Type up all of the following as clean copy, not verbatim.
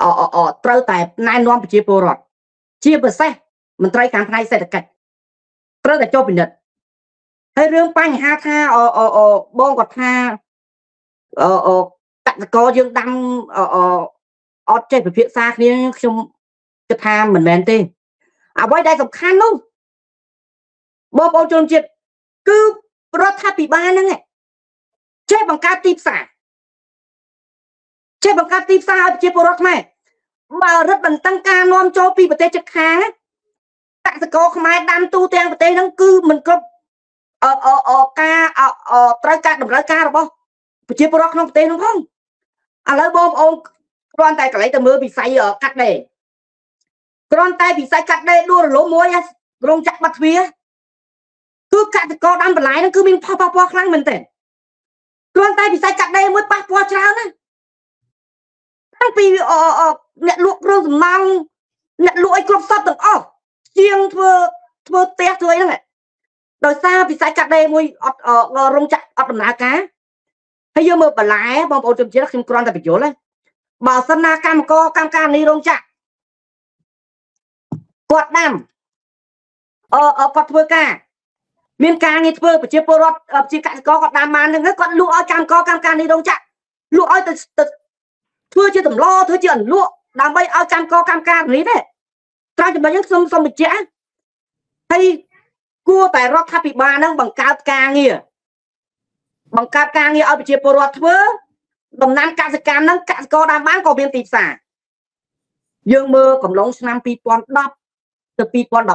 ត្រូវតែណែនាំប្រជាពលរដ្ឋជាពិសេសមន្ត្រីខាងផ្នែកសេដ្ឋកិច្ចត្រូវតែចូលពិនិត្យហើយរឿងបញ្ហាថាបងគាត់ថាកសិករយើងដាំអត់ចេះពិភាក្សាគ្នាខ្ញុំគិតថាមិនមែនទេអ្វីដែលសំខាន់នោះបងប្អូនជនជាតិគឺរដ្ឋាភិបាលហ្នឹងចេះបង្កើតទីផ្សារឲ្យប្រជាពលរដ្ឋខ្មែរបើរឹតបន្តឹងការនាំចូលពីប្រទេសជិតខាងកសិករខ្មែរដាំទូទាំងប្រទេសហ្នឹងគឺមិនគ្រប់ការត្រូវការតម្រូវការរបស់ប្រជាពលរដ្ឋក្នុងប្រទេសហ្នឹងផងឥឡូវបងប្អូនគ្រាន់តែកន្លែងទៅមើលវិស័យកាត់ដេរគ្រាន់តែវិស័យកាត់ដេរដួលរលំមួយរោងចក្របាត់ទ្វារគឺកសិករដាំបន្លែហ្នឹងគឺមានផលប៉ះពាល់ខ្លាំងមែនទែនគ្រាន់តែវិស័យកាត់ដេរមួយប៉ះពាល់ច្រើនណាស់តាំងពីអ្នកលក់គ្រឿងសំណង់អ្នកលក់អីគ្រប់សពទាំងអស់ជាងធ្វើផ្ទះធ្វើអីហ្នឹងដោយសារវិស័យកាត់ដេរមួយអត់រោងចក្រអត់ដំណើរការហើយយើងមើលបន្លែបងប្អូនជំនឿខ្ញុំគ្រាន់តែបញ្យល់បើសិនណាកម្មការនេះរោងចក្រគាត់ដាំគាត់ធ្វើការមានការងារធ្វើប្រជាពលរដ្ឋជាកសិករគាត់ដាំបានហ្នឹងគាត់លក់ឲ្យកម្មការនេះរោងចក្រលក់ឲ្យទៅធ្វើជាតម្លធ្វើជាអន្លក់ដើម្បីឲ្យកម្មការនេះទេត្រង់ចំណុចហ្នឹងខ្ញុំបញ្ជាក់ហើយគួរតែរដ្ឋាភិបាលហ្នឹងបង្កើតការងារឲ្យប្រជាពលរដ្ឋធ្វើដំណាំកសិកម្មហ្នឹងកសិករដាំបានក៏មានទីផ្សារយើងមើលកំឡុងឆ្នាំ2010ទៅ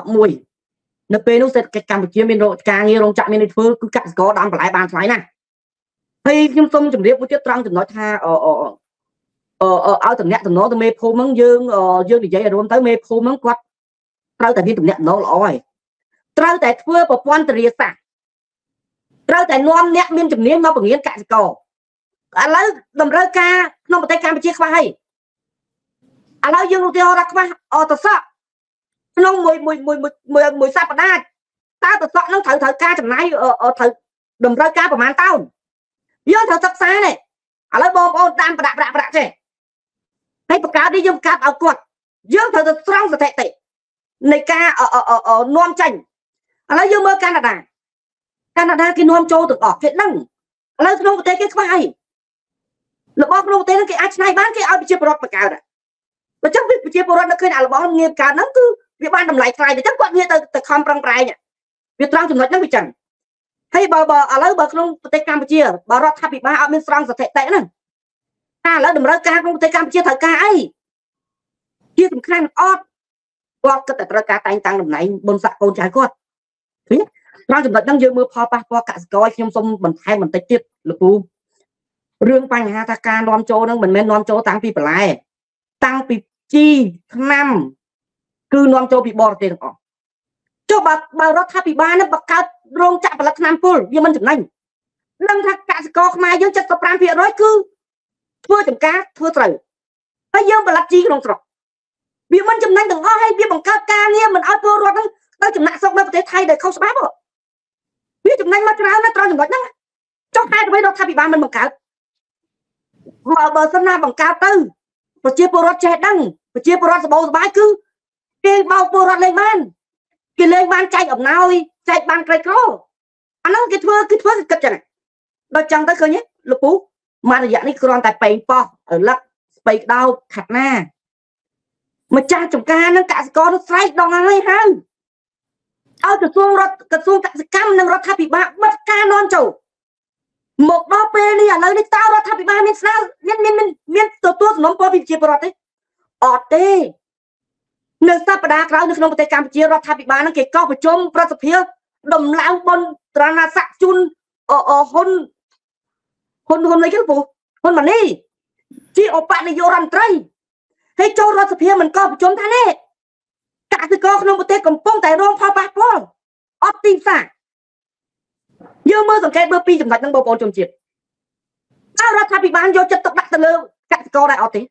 2011នៅពេលនោះសេដ្ឋកិច្ចកម្ពុជាមានការងាររោងចក្រមានធ្វើគឺកសិករដាំបន្លែបានថ្លៃណាស់ហើយខ្ញុំសូមជម្រាបមួយទៀតត្រង់ចំណុចថាឲ្យតំណាក់តំណទៅមេភូមិហ្នឹងយើងនិយាយឲ្យរួមទៅមេភូមិហ្នឹងគាត់ត្រូវតែមានតំណាក់តំណល្អហើយត្រូវតែធ្វើប្រព័ន្ធធារាសាស្ត្រត្រូវតែនាំអ្នកមានជំនាញមកបង្រៀនកសិករឥឡូវតម្រូវការក្នុងប្រទេសកម្ពុជាខ្វះហើយឥឡូវយើងឧទាហរណ៍ថាខ្វះតសក់ក្នុងមួយសប្តាហ៍តើតសក់ហ្នឹងត្រូវការចំណាយត្រូវតម្រូវការប្រហែលតោនយើងត្រូវសិក្សានេះឥឡូវបងប្អូនតាមប្រាក់ចេះហើយបង្កើតនេះយើងបង្កើតឲ្យគាត់យើងត្រូវទៅស្រង់ស្ថិតិនៃការនាំចេញឥឡូវយើងមើលកាណាដាគេនាំចូលទាំងអស់គេដឹងឥឡូវក្នុងប្រទេសគេខ្វះអីរបស់ក្នុងប្រទេសហ្នឹងគេអាចឆ្នៃបានគេឲ្យប្រជាពលរដ្ឋបង្កើតអញ្ចឹងប្រជាពលរដ្ឋនៅឃើញរបស់ងារបង្កើតហ្នឹងគឺវាបានតម្លៃថ្លៃអញ្ចឹងគាត់ងាកទៅខំប្រឹងប្រែងវាត្រង់ចំណុចហ្នឹងវាចឹងហើយបើឥឡូវបើក្នុងប្រទេសកម្ពុជាបើរដ្ឋាភិបាលអត់មានស្រង់ស្ថិតិហ្នឹងថាឥឡូវតម្រូវការក្នុងប្រទេសកម្ពុជាត្រូវការអីជាសំខាន់អត់គាត់គិតតែត្រូវការតែងតាំងតំណែងបុណ្យស័ក្តិកូនចៅគាត់ឃើញត្រង់ចំណុចហ្នឹងយើងមើលផលប៉ះពាល់កសិករខ្ញុំសូមបន្ថែមបន្តិចទៀតលោកពូរឿងបញ្ហាថាការនាំចូលហ្នឹងមិនមែននាំចូលតាំងពីបន្លែតាំងពីជីថ្នាំគឺនាំចូលពីបរទេសទាំងអស់ចុះបើរដ្ឋាភិបាលនឹងបង្កើតរោងចក្រផលិតថ្នាំពុលវាមិនចំណេញដឹងថាកសិករខ្មែរយើង 75% គឺធ្វើចំការធ្វើត្រូវហើយយើងផលិតជីក្នុងស្រុកវាមិនចំណេញទាំងអស់ហើយវាបង្កើតការងារមិនឲ្យពលរដ្ឋហ្នឹងទៅចំណាក់ស្រុកនៅប្រទេសថៃដែលខុសច្បាប់វាចំណេញមកច្រើនណាស់ត្រង់ចំណុចហ្នឹងចុះហេតុអ្វីរដ្ឋាភិបាលមិនបង្កើតបើសិនណាបង្កើតទៅប្រជាពលរដ្ឋចេះដឹងប្រជាពលរដ្ឋសបោសបាយគឺគេបោកពលរដ្ឋលេងបានគេលេងបានចែកអំណោយចែកបានក្រីក្រអាហ្នឹងគេធ្វើគិតចឹងដល់ចឹងទៅឃើញទេលោកពូមួយរយៈនេះគ្រាន់តែប៉េងប៉ោះលឹកស្ពៃក្តោបខាត់ណាម្ចាស់ចំការនឹងកសិករនឹងស្រែកដងហើយឲ្យក្រសួងកសិកម្មនិងរដ្ឋាភិបាលបិទការនាំចូលមកដល់ពេលនេះឥឡូវនេះតើរដ្ឋាភិបាលមានស្នើមានទទួលសំណុំពរពីប្រជាពលរដ្ឋទេអត់ទេនៅសប្តាហ៍ក្រោយនៅក្នុងប្រទេសកម្ពុជារដ្ឋាភិបាលនឹងគេកោះប្រជុំប្រសិទ្ធភាពដំឡើងបុណ្យត្រណាស័ក្តិជូនហ៊ុនអីគេពូហ៊ុនម៉ាណីជាឧបនាយករដ្ឋមន្ត្រីហើយចូលរដ្ឋសភាមិនកោះប្រជុំថានេះកសិករក្នុងប្រទេសកំពុងតែរងផលប៉ះពាល់អត់ទីផ្សារយើងមើលសង្កេតមើលពីចំណុចហ្នឹងបងប្អូនជនជាតិតើរដ្ឋាភិបាលយកចិត្តទុកដាក់ទៅលើកសិករដែរអត់ទេ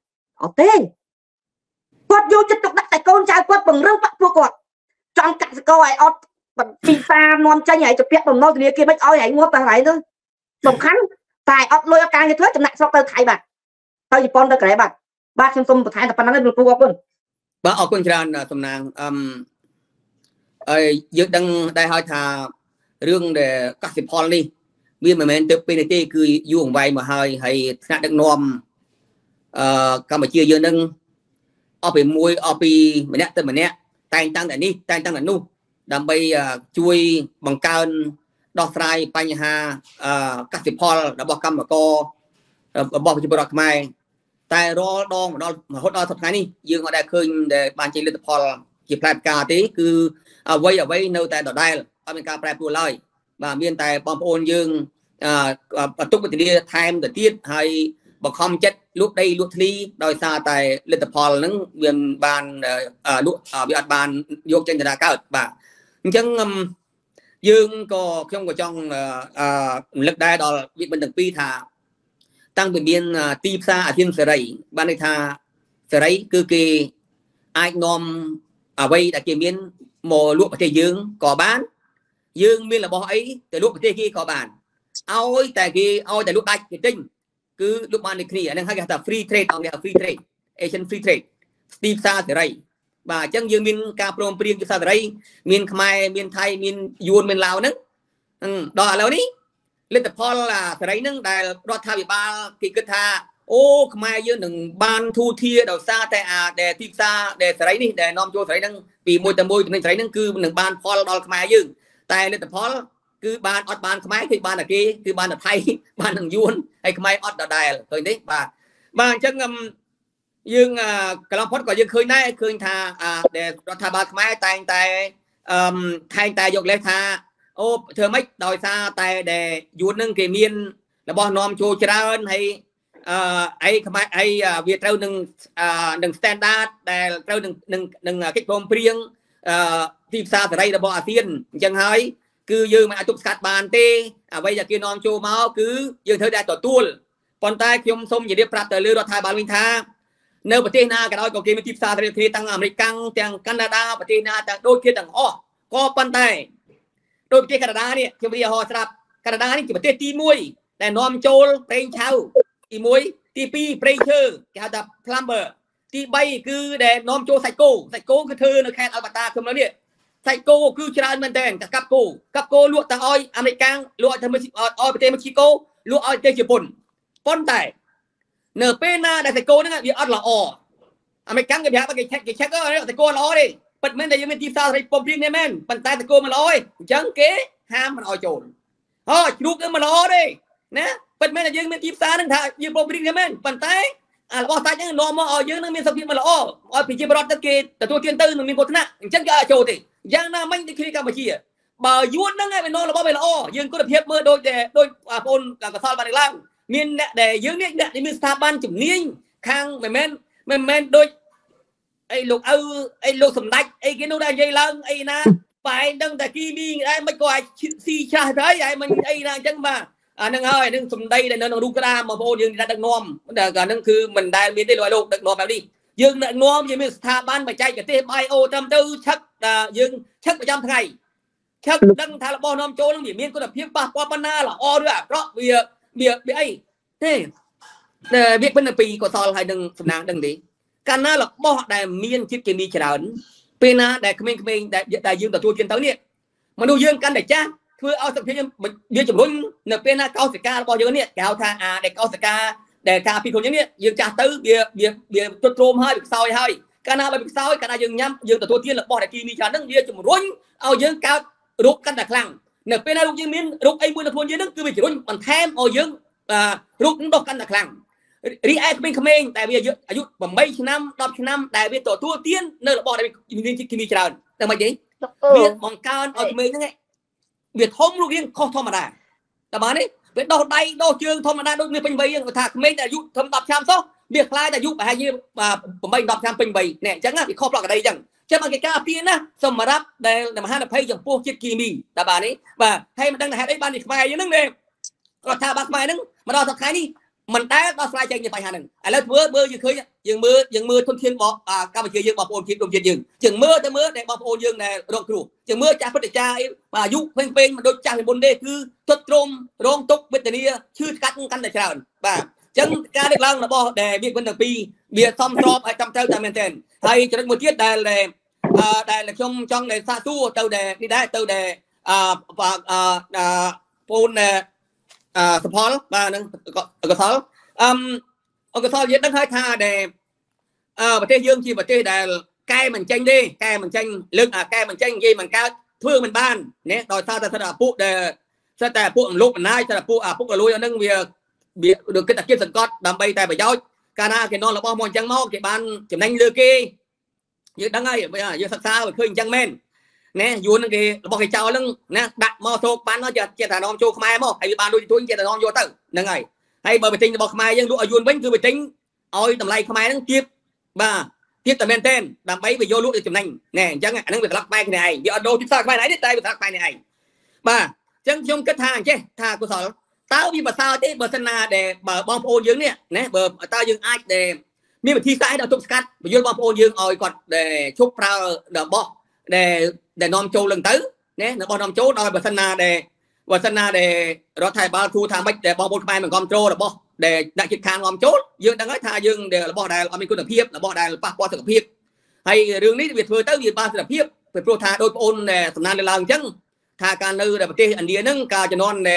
គាត់យកចិត្តទុកដាក់តែកូនចៅគាត់ពង្រឹងបាក់ពួកគាត់ចង់កសិករឲ្យអត់ទីផ្សារនាំចេញឲ្យទៅពាក់បំណុលធនាគារមិនឲ្យងាប់តែហើយទៅសំខាន់តែអត់លុយអត់ការងារធ្វើចំណាក់ស្រុកទៅថៃបាត់ទៅជប៉ុនទៅកូរ៉េបាត់បាទខ្ញុំសូមបន្ថែមតែប៉ុណ្្នឹងឯងលោកគ្រូអរគុណបាទអរគុណច្រើនសំណាងយើងដឹងដែរហើយថារឿងដែលកសិផលនេះវាមិនមែនទៅពេលនេះទេគឺយូរអង្វែងមកហើយថ្នាក់ដឹកនាំកម្ពុជាយើងនឹងអស់ពីម្នាក់ទៅម្នាក់តែងតាំងតែនេះតែងតាំងតែនោះដើម្បីជួយបង្កើនដោះស្រាយបញ្ហាកសិផលរបស់កម្មកររបស់ប្រជាពលរដ្ឋខ្មែរតែរាល់ដងរហូតដល់សប្តាហ៍នេះយើងអត់ដែលឃើញដែលបានចេញលទ្ធផលជាផ្លែផ្កាទេគឺអ្វីនៅតែដដែលអត់មានការប្រែប្រួលឡើយបាទមានតែបងប្អូនយើងបន្ទុកវិធានថែមទៅទៀតហើយបង្ខំចិត្តលក់ដីលក់ធ្លីដោយសារតែលទ្ធផលហ្នឹងវាបានលក់វាអត់បានយកចេញទៅកើតបាទអញ្ចឹងខ្ញុំក៏ចង់រំលឹកដែរដល់វិបត្តិទាំងពីរថាតាំងពីមានទីផ្សារអាស៊ានសេរីបានន័យថាសេរីគឺគេអាចនាំអ្វីដែលគេមានមកលក់ប្រទេសយើងក៏បានយើងមានរបស់អីទៅលក់ប្រទេសគេក៏បានឲ្យតែលក់ដាច់គេទិញគឺលក់បានដូចគ្នាអាហ្នឹងហៅគេថា free trade អង្គគេហៅ free trade Asian free trade ទីផ្សារសេរីបាទអញ្ចឹងយើងមានការព្រមព្រៀងទីផ្សារសេរីមានខ្មែរមានថៃមានយួនមានឡាវហ្នឹងដល់ឥឡូវនេះលទ្ធផលសេរីហ្នឹងដែលរដ្ឋាភិបាលគេគិតថាអូខ្មែរយើងនឹងបានធូរធារដោយសារតែដែលទីផ្សារដែលសេរីនេះដែលនាំចូលសេរីហ្នឹងពីមួយទៅមួយទំនិញសេរីហ្នឹងគឺនឹងបានផលដល់ខ្មែរយើងតែលទ្ធផលគឺបានអត់បានខ្មែរគឺបានតែគេគឺបានតែថៃបាននឹងយួនហើយខ្មែរអត់ដដែលឃើញទេបាទអញ្ចឹងយើងកន្លងផុតក៏យើងឃើញដែរឃើញថាដែលរដ្ឋាភិបាលខ្មែរតែងតែយកលេសថាអូធ្វើម៉េចដោយសារតែដែលយួននឹងគេមានរបស់នាំចូលច្រើនហើយខ្មែរវាត្រូវនឹង standard ដែលត្រូវនឹងកិច្ចព្រមព្រៀងទីផ្សារសេរីរបស់អាស៊ានអញ្ចឹងហើយគឺយើងមិនអាចទប់ស្កាត់បានទេអ្វីដែលគេនាំចូលមកគឺយើងត្រូវតែទទួលប៉ុន្តែខ្ញុំសូមជម្រាបប្រាប់ទៅលើរដ្ឋាភិបាលវិញថានៅប្រទេសណាក៏ដោយក៏គេមានទីផ្សារសេរីគ្នាទាំងអាមេរិកទាំងកាណាដាប្រទេសណាទាំងដូចគ្នាទាំងអស់ក៏ប៉ុន្តែដោយប្រទេសកាណាដានេះខ្ញុំនិយាយហោស្រាប់កាណាដានេះជាប្រទេសទី1ដែលនាំចូលប្រេងឆៅទី1ទី2ប្រេងឈើគេហៅថា plumber ទី3គឺដែលនាំចូលសាច់គោគឺធ្វើនៅខេត្តអាល់បាតាខ្ញុំនេះសាច់គោគឺច្រើនមែនតើកាប់គោលក់ទៅឲ្យអាមេរិកលក់ទៅឲ្យប្រទេសមេស៊ីកូលក់ឲ្យប្រទេសជប៉ុនប៉ុន្តែនៅពេលណាដែលសាច់គោហ្នឹងវាអត់ល្អអាមេរិកគេប្រាប់គេឆែកសាច់គោល្អទេពិតមែនតែយើងមានទីផ្សារសេរីព្រមព្រៀងនេះមែនប៉ុន្តែសាច់គោមិនល្អទេអញ្ចឹងគេហាមមិនឲ្យចូលជ្រូកហ្នឹងមិនល្អទេណាពិតមែនតែយើងមានទីផ្សារហ្នឹងថាយើងព្រមព្រៀងនេះមែនប៉ុន្តែរបស់សាច់ហ្នឹងនាំមកឲ្យយើងនឹងមានសុខភាពមិនល្អឲ្យប្រជាពលរដ្ឋទៅគេទទួលទានទៅនឹងមានគ្រោះថ្នាក់អញ្ចឹងគេឲ្យចូលទេយ៉ាងណាមិញដូចគ្នាកម្ពុជាបើយួនហ្នឹងឯងវានាំរបស់វាល្អយើងគុណភាពមើលដូចបងប្អូនកសលបានឡើងមានអ្នកដែលយើងនេះអ្នកមានស្ថាប័នជំនាញខាងមិនមែនដូចអីលោកអីលោកសម្ដេចអីគេនោះដែរនិយាយឡើងអីណាបែរដឹងតែគីមីដែរមិនក៏អាចស៊ីឆ្លាស់ទៅហើយមិនអីណាអញ្ចឹងបាទអាហ្នឹងហើយនឹងសំដីដែលនៅក្នុងរូបក្តារបងប្អូនយើងដឹកនាំតែអាហ្នឹងគឺមិនដែលមានទេលោកដឹកនាំបែបនេះយើងដឹកនាំយើងមានស្ថាប័នបច្ចេកទេស bio តាមទៅឆឹកយើងឆឹកប្រចាំថ្ងៃឆឹកដឹងថារបស់នាំចូលនឹងវាមានគុណភាពប៉ះពាល់ប៉ុណ្ណាល្អឬអាក្រក់វាអីទេវាមិនពីកសលហើយនឹងសំណាងដឹងទេកាលណារបស់ដែលមានជាតិគីមីច្រើនពេលណាដែលក្មេងៗដែលយើងទទួលទានទៅនេះមនុស្សយើងកាន់តែចាស់ធ្វើឲ្យសុខភាពវាជំរុញនៅពេលណាកោសិការបស់យើងនេះគេហៅថាដែលកោសិកាដែលការពីខ្លួនយើងនេះយើងចាស់ទៅវាទ្រុឌទ្រោមហើយវាខ្សោយហើយកាលណាវាខ្សោយកាលណាយើងញ៉ាំយើងទទួលទានរបស់ដែលគីមីច្រើនហ្នឹងវាជំរុញឲ្យយើងកើតរោគកាន់តែខ្លាំងនៅពេលណារោគយើងមានរោគអីមួយនៅខ្លួនយើងហ្នឹងគឺវាជំរុញបន្ថែមឲ្យយើងរោគនឹងដុះកាន់តែខ្លាំងរីឯក្មេងៗតែវាអាយុ8ឆ្នាំ10ឆ្នាំដែលវាទទួលទាននៅរបស់ដែលមានជាតិគីមីច្រើនតែមិនទេវាបង្កើនឲ្យក្មេងហ្នឹងវាធំរូបរាងខុសធម្មតាតែបាននេះវាដោះដៃដោះជើងធម្មតាដូចគ្នាពេញវ័យហ្នឹងគាត់ថាក្មេងតែអាយុធំ10ឆ្នាំសោះវាខ្លាយតែអាយុប្រហែលជា8 10ឆ្នាំពេញវ័យនេះអញ្ចឹងវាខុសប្លក់កដីអញ្ចឹងចាំមកគេការពារណាសម្រាប់ដែលមហានភ័យចំពោះជាតិគីមីតែបាននេះបាទហើយមិនដឹងថាហេតុអីបាននេះខ្មែរយើងហ្នឹងគាត់ថាបាទខ្មែរហ្នឹងមកដល់ថ្ងៃនេះមិនដែលដោះស្រាយចេញពីបញ្ហាហ្នឹងឥឡូវធ្វើមើលយើងឃើញយើងមើលធនធានរបស់កម្ពុជាយើងបងប្អូនជាតិរួមជាតិយើងមើលតែមើលតែបងប្អូនយើងដែលរងគ្រោះយើងមើលចាស់ព្រឹត្តិការណ៍អាយុពេញមិនដូចចាស់ពីមុនទេគឺទុតទ្រោមរងទុកវេទនាឈឺស្កាត់កាន់តែច្រើនបាទ chẳng ca được lăng là bỏ để việc vấn đề pi việc xong sọp hay trong theo tại miền tên hay cho đến một tiết đây là trong để xa tu từ để đi đây từ để và phun support và có sáu có sáu viết đăng hai tha đểประเทศdương chiประเทศដែលកែមិនចេញទេកែមិនចេញលើកកែមិនចេញនិយាយមិនកើតធ្វើមិនបានណាដោយសារតែថាពួកដែលស្តែពួកលោកអំណាចតែពួកពុករលួយហ្នឹងវាđượcគិតតែគៀបសង្កត់ដើម្បីតែប្រយោជន៍កាលណាគេនំរបស់មកអញ្ចឹងមកគេបានចំណេញលើគេយើងដឹងហើយយើងសិក្សាវាឃើញអញ្ចឹងមែនណាយួនហ្នឹងគេរបស់គេចោលហ្នឹងណាដាក់មកសោកបានចេះតែនាំចូលខ្មែរមកហើយវាបានដូចទួញចេះតែនាំយកទៅហ្នឹងហើយហើយបើបិទទិញរបស់ខ្មែរយើងលក់ឲ្យយួនវិញគឺបិទទិញឲ្យតម្លៃខ្មែរហ្នឹងទៀតបាទទៀតតែមែនទេដើម្បីវាយកលក់ទៅចំណេញណែអញ្ចឹងអាហ្នឹងវាក្លាប់ខ្មែរគ្នាឯងវាអត់ដូរទីផ្សារខ្មែរឯងទេតែវាក្លាប់ខ្មែរនេះឯងបាទអញ្ចឹងខ្ញុំគិតថាអញ្ចេះថាកុសលតើវាប្រសើរទេបើសិនណាដែលបើបងប្អូនយើងនេះណាបើតើយើងអាចដែលមានវិធីសាស្ត្រដល់ទប់ស្កាត់បញ្យល់បងប្អូនយើងឲ្យគាត់ដែលឈប់ប្រើរបស់ដែលនាំចូលឡើងទៅណារបស់នាំចូលដោយបើសិនណាដែលរដ្ឋាភិបាលគូថាម៉េចដែលបងប្អូនខ្មែរមិនគ្រប់គ្រងរបស់ដែលដាក់ចិត្តខាងនាំចូលយើងដឹងហើយថាយើងរបស់ដែលអត់មានគុណភាពរបស់ដែលប៉ះពាល់សុខភាពហើយរឿងនេះវាធ្វើទៅវាបានសុខភាពព្រោះថាដោយបងប្អូនសំណានឡើងអញ្ចឹងថាការនៅในប្រទេសឥណ្ឌាហ្នឹងការជំនាន់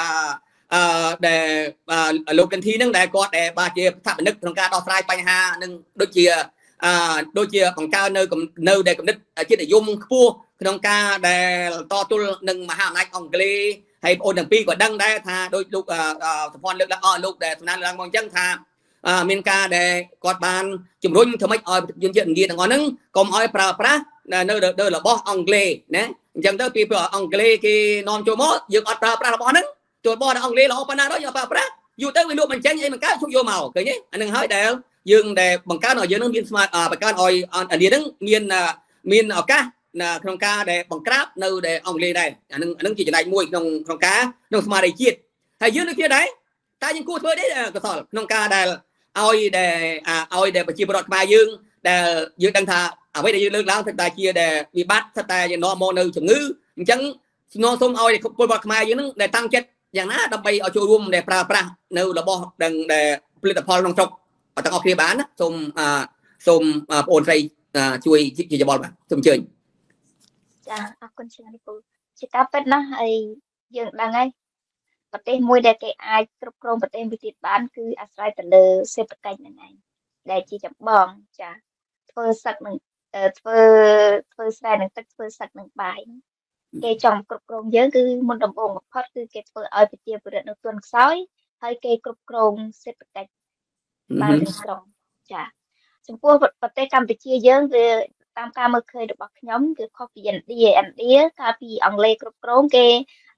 ដែលលោកកិនធីហ្នឹងដែលគាត់បាទជាស្ថាបនិកក្នុងការដោះស្រាយបញ្ហានឹងដូចជាបង្កើននៅដែលគំនិតជាតិនិយមខ្ពស់ក្នុងការដែលតទល់នឹងមហាអំណាចអង់គ្លេសហើយបងប្អូនទាំងពីរក៏ដឹងដែរថាដូចលោកសុភ័ណ្ឌលើកឡើងលោកដែលសំណានឡើងមកអញ្ចឹងថាមានការដែលគាត់បានជំរុញធ្វើម៉េចឲ្យជនជាតិឥណ្ឌាទាំងអស់ហ្នឹងកុំឲ្យប្រើប្រាស់នៅរបស់អង់គ្លេសណាអញ្ចឹងទៅពីព្រោះអង់គ្លេសគេនាំចូលមកយើងអត់ប្រើប្រាស់របស់ហ្នឹងចូលរបស់អង់គ្លេសល្អប៉ុណ្ណាដល់យើងប្រើប្រាស់យូរទៅវាលក់មិនចេញអីមិនកើតជុកយកមកឃើញទេអានឹងហើយដែលយើងដែលបង្កើនឲ្យយើងនឹងមានស្មារតីបង្កើនឲ្យឥណ្ឌាហ្នឹងមានឱកាសក្នុងការដែលបង្ក្រាបនៅដែលអង់គ្លេសដែរអានឹងជាចំណែកមួយក្នុងការក្នុងស្មារតីជាតិហើយយើងដូចគ្នាដែរតែយើងគួរធ្វើទេកសលក្នុងការដែលឲ្យដែលប្រជាពលរដ្ឋខ្មែរយើងដែលយើងដឹងថាអ្វីដែលយើងលើកឡើងថាតែជាដែលវិបត្តិថាតែយើងនាំមកនៅជំងឺអញ្ចឹងស្នងសុំឲ្យពលរដ្ឋខ្មែរយើងនឹងដែលតាំងចិត្តយ៉ាងណាដើម្បីឲ្យចូលរួមដែលប្រើប្រាស់នៅរបស់ដែលផលិតផលក្នុងស្រុកទាំងអស់គ្នាបានណាសូមបងប្អូនស្រីជួយជាយោបល់បាទសូមអញ្ជើញចាអរគុណច្រើនពូជាការពិតណាស់ហើយយើងដឹងហើយប្រទេសមួយដែលគេអាចគ្រប់គ្រងប្រទេសមួយទៀតបានគឺអាស្រ័យទៅលើសេដ្ឋកិច្ចហ្នឹងឯងដែលជាចម្បងចាធ្វើសឹកនឹងធ្វើស្រែនឹងទឹកធ្វើសឹកនឹងបាយគេចង់គ្រប់គ្រងយើងគឺមុនដំបូងបំផុតគឺគេធ្វើឲ្យប្រជាពលរដ្ឋនៅទន់ខ្សោយហើយគេគ្រប់គ្រងសេដ្ឋកិច្ចបានទាំងស្រុងចាចំពោះប្រទេសកម្ពុជាយើងវាតាមការមើលឃើញរបស់ខ្ញុំគឺខុសពីឥណ្ឌាកាលពីអង់គ្លេសគ្រប់គ្រងគេ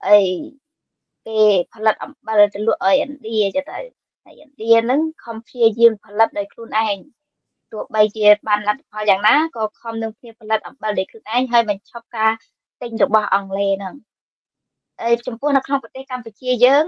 ផលិតអំបិលទៅលក់ឲ្យឥណ្ឌាចឹងទៅហើយឥណ្ឌាហ្នឹងខំព្យាយាមផលិតដោយខ្លួនឯងទោះបីជាបានលទ្ធផលយ៉ាងណាក៏ខំនឹងគ្នាផលិតអំបិលដោយខ្លួនឯងហើយមិនឈប់ការទិញរបស់អង់គ្លេសហ្នឹងហើយចំពោះនៅក្នុងប្រទេសកម្ពុជាយើង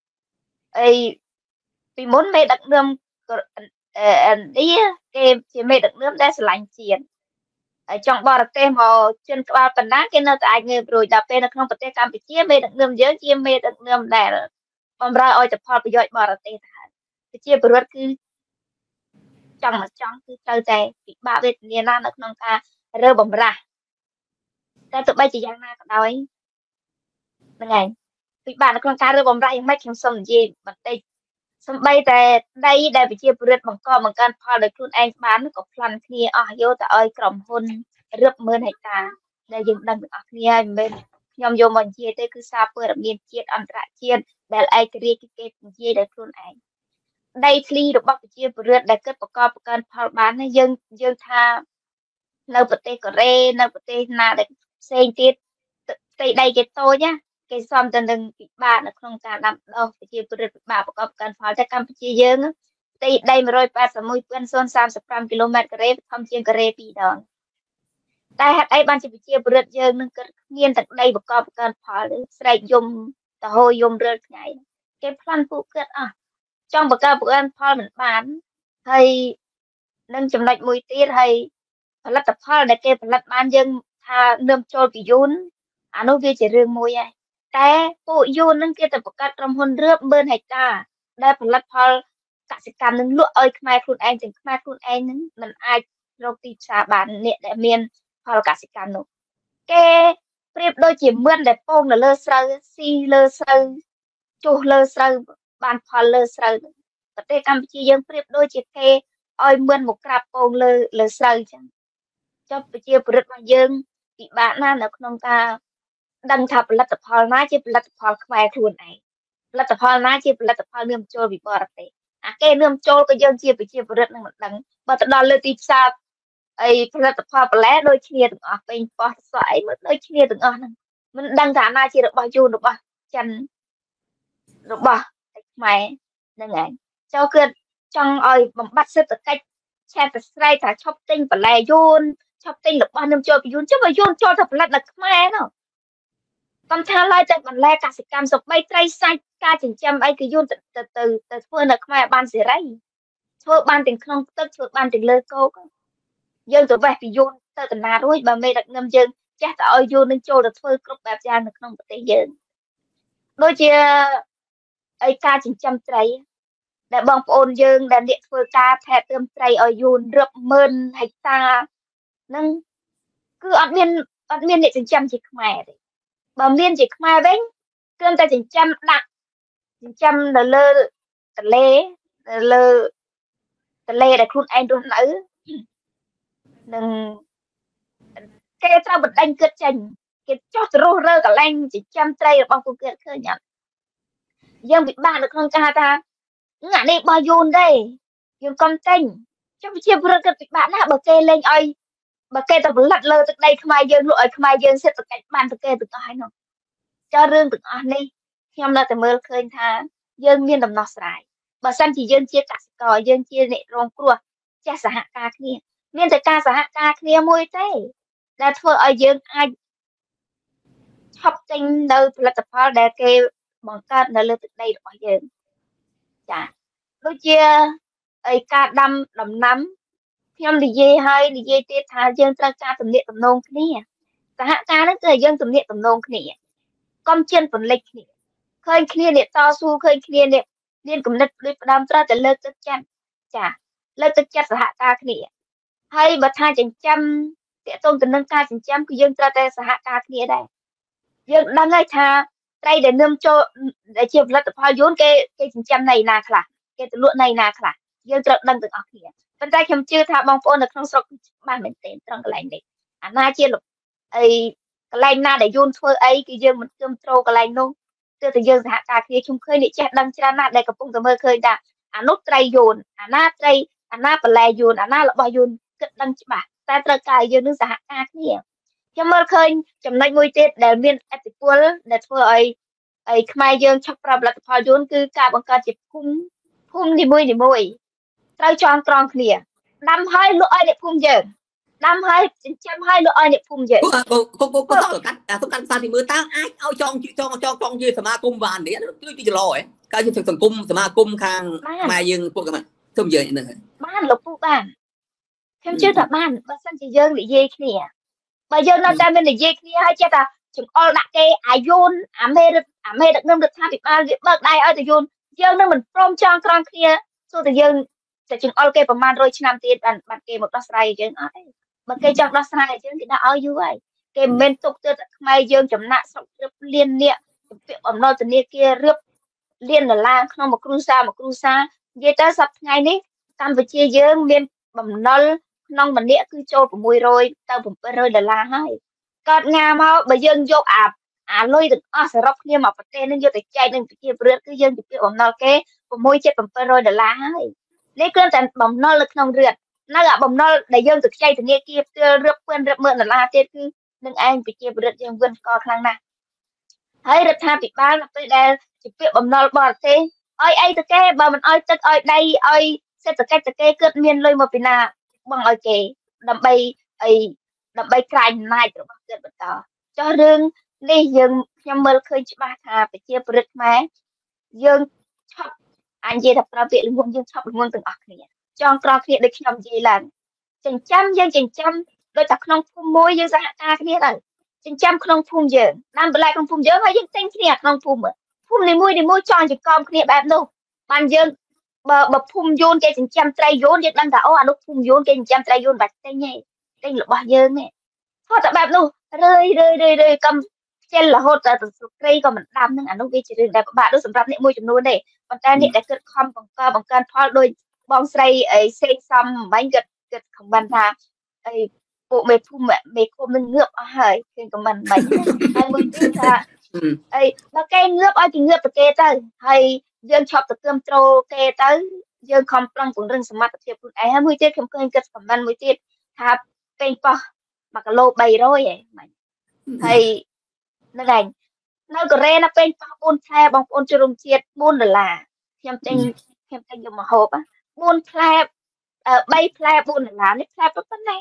ពីមុនមេដឹកនាំឥណ្ឌាគេជាមេដឹកនាំដែលស្រឡាញ់ជាតិហើយចង់បរទេសមកជន់ក្បាលបណ្ណាគេនៅតែអាចងើបរួចដល់ពេលនៅក្នុងប្រទេសកម្ពុជាមេដឹកនាំយើងជាមេដឹកនាំដែលបំរើឲ្យតែផលប្រយោជន៍បរទេសទៅហើយប្រជាពលរដ្ឋគឺចង់គឺត្រូវតែពិបាកវេទនាណានៅក្នុងការរើបំរាស់តែទោះបីជាយ៉ាងណាក៏ដោយហ្នឹងហើយពិបាកនៅក្នុងការរើបំរាស់យ៉ាងម៉េចខ្ញុំសូមនិយាយបន្តិចសំបីតែដីដែលប្រជាពលរដ្ឋបង្កើនផលដោយខ្លួនឯងបានក៏ប្លន់គ្នាអស់យកទៅឲ្យក្រុមហ៊ុនរឹប10000ហិកតាដែលយើងដឹងទាំងអស់គ្នាហើយមិនមែនខ្ញុំយកមកនិយាយទេគឺសារព័ត៌មានជាតិអន្តរជាតិដែលឯករាជ្យគេនិយាយដោយខ្លួនឯងដីធ្លីរបស់ប្រជាពលរដ្ឋដែលគិតបង្កើនផលបានយើងថានៅប្រទេសកូរ៉េនៅប្រទេសណាដែលផ្សេងទៀតផ្ទៃដីគេតូចណាគេសំទៅនឹងពិបាកនៅក្នុងការដាំដុះប្រជាពលរដ្ឋពិបាកបង្កើនផលតែកម្ពុជាយើងផ្ទៃដី181.035 គីឡូម៉ែត្រការ៉េធំជាងកូរ៉េ2ដងតែហេតុអីបានជាប្រជាពលរដ្ឋយើងនឹងគិតមានទឹកដីបង្កើនផលស្រែកយំទៅហូរយំរាល់ថ្ងៃគេប្លន់ពួកគាត់អស់ចង់បង្កើនផលមិនបានហើយនឹងចំណុចមួយទៀតហើយផលិតផលដែលគេផលិតបានយើងថានឹមចូលពីយូនអានោះវាជារឿងមួយហើយតែពួកយូននឹងគេទៅបង្កើតក្រុមហ៊ុនរឿប10000ហិកតាដែលផលិតផលកសិកម្មនឹងលក់ឲ្យខ្មែរខ្លួនឯងទាំងខ្មែរខ្លួនឯងនឹងមិនអាចរកទីផ្សារបានអ្នកដែលមានផលកសិកម្មនោះគេប្រៀបដូចជាមឿនដែលពងនៅលើស្រូវស៊ីលើស្រូវចុះលើស្រូវបានផលលើស្រូវប្រទេសកម្ពុជាយើងប្រៀបដូចជាគេឲ្យមឿនមកក្រាបពងលើស្រូវចឹងចុះប្រជាពលរដ្ឋរបស់យើងពិបាកណាស់នៅក្នុងការដឹងថាផលិតផលណាជាផលិតផលខ្មែរខ្លួនឯងផលិតផលណាជាផលិតផលនាំចូលពីបរទេសអាគេនាំចូលក៏យើងជាប្រជាពលរដ្ឋនឹងមិនដឹងបើទៅដល់លើទីផ្សារអីផលិតផលបន្លែដូចគ្នាទាំងអស់ពេញប៉ោះសក់អីមកដូចគ្នាទាំងអស់ហ្នឹងមិនដឹងថាណាជារបស់យួនរបស់ចិនរបស់ខ្មែរហ្នឹងឯងចូលគឺចង់ឲ្យបំបត្តិសេដ្ឋកិច្ចឆែកប្រស្រ័យថាឈប់ទិញបន្លែយួនឈប់ទិញរបស់នាំចូលពីយួនចុះបើយួនចូលទៅផលិតនៅខ្មែរនោះកំថាឡើយតែបន្លែកសិកម្មសម្បីត្រីសាច់ការចិញ្ចឹមអីគឺយួនទៅធ្វើនៅខ្មែរបានសេរីធ្វើបានទាំងក្នុងទឹកធ្វើបានទាំងលើគោកយើងទៅវេះពីយួនទៅកណារួចបើមេដឹកនាំយើងចេះតែឲ្យយួននឹងចូលទៅធ្វើគ្រប់បែបយ៉ាងនៅក្នុងប្រទេសយើងដូចជាអីការចិញ្ចឹមត្រីដែលបងប្អូនយើងដែលអ្នកធ្វើការថែទាំត្រីឲ្យយួនរាប់ម៉ឺនហិកតាហ្នឹងគឺអត់មានអ្នកចិញ្ចឹមជាខ្មែរទេបើមានជាខ្មែរវិញគឺតែចិញ្ចឹមដាក់ចិញ្ចឹមនៅលើទន្លេដែលខ្លួនឯងរស់នៅនឹងគេត្រូវបណ្ដេញគិតចេញគេចោះទៅរស់រើកន្លែងចិញ្ចឹមត្រីរបស់ពួកគេឃើញអត់យើងពិបាកនៅក្នុងការថាអានេះរបស់យួនទេយើងកុំទិញចុះជាប្រកបពិបាកណាស់បើគេលេងឲ្យបើគេទៅផលិតលើទឹកដីខ្មែរយើងលក់ឲ្យខ្មែរយើងសេដ្ឋកិច្ចបានទៅគេទាំងអស់ហើយនោះចុះរឿងទាំងអស់នេះខ្ញុំនៅតែមើលឃើញថាយើងមានដំណោះស្រាយបើសិនជាយើងជាកសិករយើងជាអ្នករងគ្រោះចេះសហការគ្នាមានតែការសហការគ្នាមួយទេដែលធ្វើឲ្យយើងអាចឈប់ទិញនៅផលិតផលដែលគេបង្កើតនៅលើទឹកដីរបស់យើងចាដូចជាអីការដាំដំណាំខ្ញុំនិយាយហើយនិយាយទៀតថាយើងត្រូវការទំនាក់ទំនងគ្នាសហការហ្នឹងគឺឲ្យយើងទំនាក់ទំនងគ្នាកុំជៀនពន្លិចគ្នាឃើញគ្នាអ្នកតស៊ូឃើញគ្នាអ្នកមានគំនិតដូចផ្ដើមត្រូវតែលើកទឹកចិត្តចាលើកទឹកចិត្តសហការគ្នាហើយបើថាចិញ្ចឹមតាក់ទងទៅនឹងការចិញ្ចឹមគឺយើងត្រូវតែសហការគ្នាដែរយើងដឹងហើយថាត្រីដែលនាំចូលដែលជាផលិតផលយួនគេចិញ្ចឹមនៅណាខ្លះគេទៅលក់នៅណាខ្លះយើងត្រូវដឹងទាំងអស់គ្នាប៉ុន្តែខ្ញុំជឿថាបងប្អូននៅក្នុងស្រុកបានមែនទេត្រង់កន្លែងនេះអាណាជាអីកន្លែងណាដែលយួនធ្វើអីគឺយើងមិនគ្រប់ត្រូលកន្លែងនោះទើបតែយើងសហការគ្នាខ្ញុំឃើញអ្នកចេះដឹងច្រើនណាស់ដែលកំពុងតែមើលឃើញថាអានោះត្រីយួនអាណាត្រីអាណាបន្លែយួនអាណារបស់យួនគិតដឹងច្បាស់តែត្រូវការយើងនឹងសហការគ្នាខ្ញុំមើលឃើញចំណុចមួយទៀតដែលមានឥទ្ធិពលដែលធ្វើឲ្យខ្មែរយើងឆក់ប្រើផលិតផលយួនគឺការបង្កើតជាភូមិនីមួយត្រូវចងក្រងគ្នាដាំហើយលក់ឲ្យអ្នកភូមិយើងដាំហើយចិញ្ចឹមហើយលក់ឲ្យអ្នកភូមិយើងគាត់កាត់ផ្សារពីមើលតើអាចឲ្យចងជាសមាគមបាននេះគឺជាច្រឡហ៎កើតជាសង្គមសមាគមខាងខ្មែរយើងពួកគាត់ខ្ញុំនិយាយហ្នឹងបានលោកពូបានខ្ញុំជឿថាបានបើសិនជាយើងនិយាយគ្នាបើយើងនៅតែមាននិយាយគ្នាហើយចេះតែចង្អុលដាក់គេអាយួនអាមេដឹកនាំរដ្ឋាភិបាលវាបើកដៃឲ្យទៅយួនយើងនឹងមិនព្រមចងក្រងគ្នាទោះតែយើងតែចង្អុលគេប្រហែល100ឆ្នាំទៀតបានគេមកដោះស្រាយយើងអត់ទេបើគេចង់ដោះស្រាយយើងគេដាក់ឲ្យយូរហើយគេមិនមែនទុកទៅតែខ្មែរយើងចំណាក់ស្រុករៀបលានអ្នកពាក្យបំណុលធនាគាររៀបលានដុល្លារក្នុងមួយគ្រួសារនិយាយទៅសប្តាហ៍ថ្ងៃនេះកម្ពុជាយើងមានបំណុលក្នុងម្នាក់គឺចូល600ទៅ$700ហើយកើតងាមកបើយើងយកអាលុយទាំងអស់សរុបគ្នាមកប្រទេសនឹងយកទៅចែកនឹងប្រជាពលរដ្ឋគឺយើងទៅពាក្យបំណុលគេ$6,700ហើយនេះគឺតែបំណុលនៅក្នុងរដ្ឋនៅអាបំណុលដែលយើងទៅខ្ចីធនាគារផ្ទាល់រាប់ពាន់រាប់ម៉ឺនដុល្លារទៀតគឺនឹងឯងប្រជាពលរដ្ឋយើងវិនស្គាល់ខ្លាំងណាស់ហើយរដ្ឋាភិបាលនៅពេលដែលជាពាក្យបំណុលបរទេសឲ្យអីទៅគេបើមិនឲ្យទឹកឲ្យដីឲ្យសេដ្ឋកិច្ចទៅគេគិតមានលុយមកពីណាបងឲ្យគេដើម្បីក្រាញអំណាចរបស់គេបន្តចុះរឿងនេះខ្ញុំមើលឃើញច្បាស់ថាប្រជាពលរដ្ឋខ្មែរយើងឈប់អញនិយាយថាប្រើពាក្យល្ងងយើងឈប់ល្ងងទាំងអស់គ្នាចងក្រងគ្នាដូចខ្ញុំនិយាយឡើងចិញ្ចឹមដូចតែក្នុងភូមិមួយយើងសហការគ្នាទៅចិញ្ចឹមក្នុងភូមិយើងដាំបន្លែក្នុងភូមិយើងហើយយើងទិញគ្នាក្នុងភូមិនីមួយចងចង្កោមគ្នាបែបនោះបានយើង bà phum yôn cái chỉnh trăm trai yôn vậy đang đảo anh lúc phum yôn cái chỉnh trăm trai yôn bạch tay nhảy tay là bao giờ nè thôi tại bạn luôn rơi cầm trên là hốt là cây còn mình đam nhưng anh lúc đi chỉ được đẹp bạn lúc sắmรับnệ môi chấm luôn này còn ta nệ đã kết com bằng can phao đôi bong say ấy xây xăm bánh gật gật không bàn thà ấy bộ mệt phum mệt khôm nên ngợp hơi trên của mình bánh hai mươi tiếng ra ấy nó cây ngợp ai thì ngợp từ cây tới hay dân chọc từ cơm trâu cây tới dân không plong cũng rừng sắm mặt thiệp ấy hai mươi tiết không cơ gậtของมันមួយទៀតថាពេញប៉ោះ1គីឡូ300ឯងហើយនៅឯនៅកូរ៉េណាពេញប៉ោះ4ផ្លែបងប្អូនជួបរំជាតិ$4ខ្ញុំទិញយកមកហូប4ផ្លែ3ផ្លែ$4នេះផ្លែប៉ុណ្ណេះ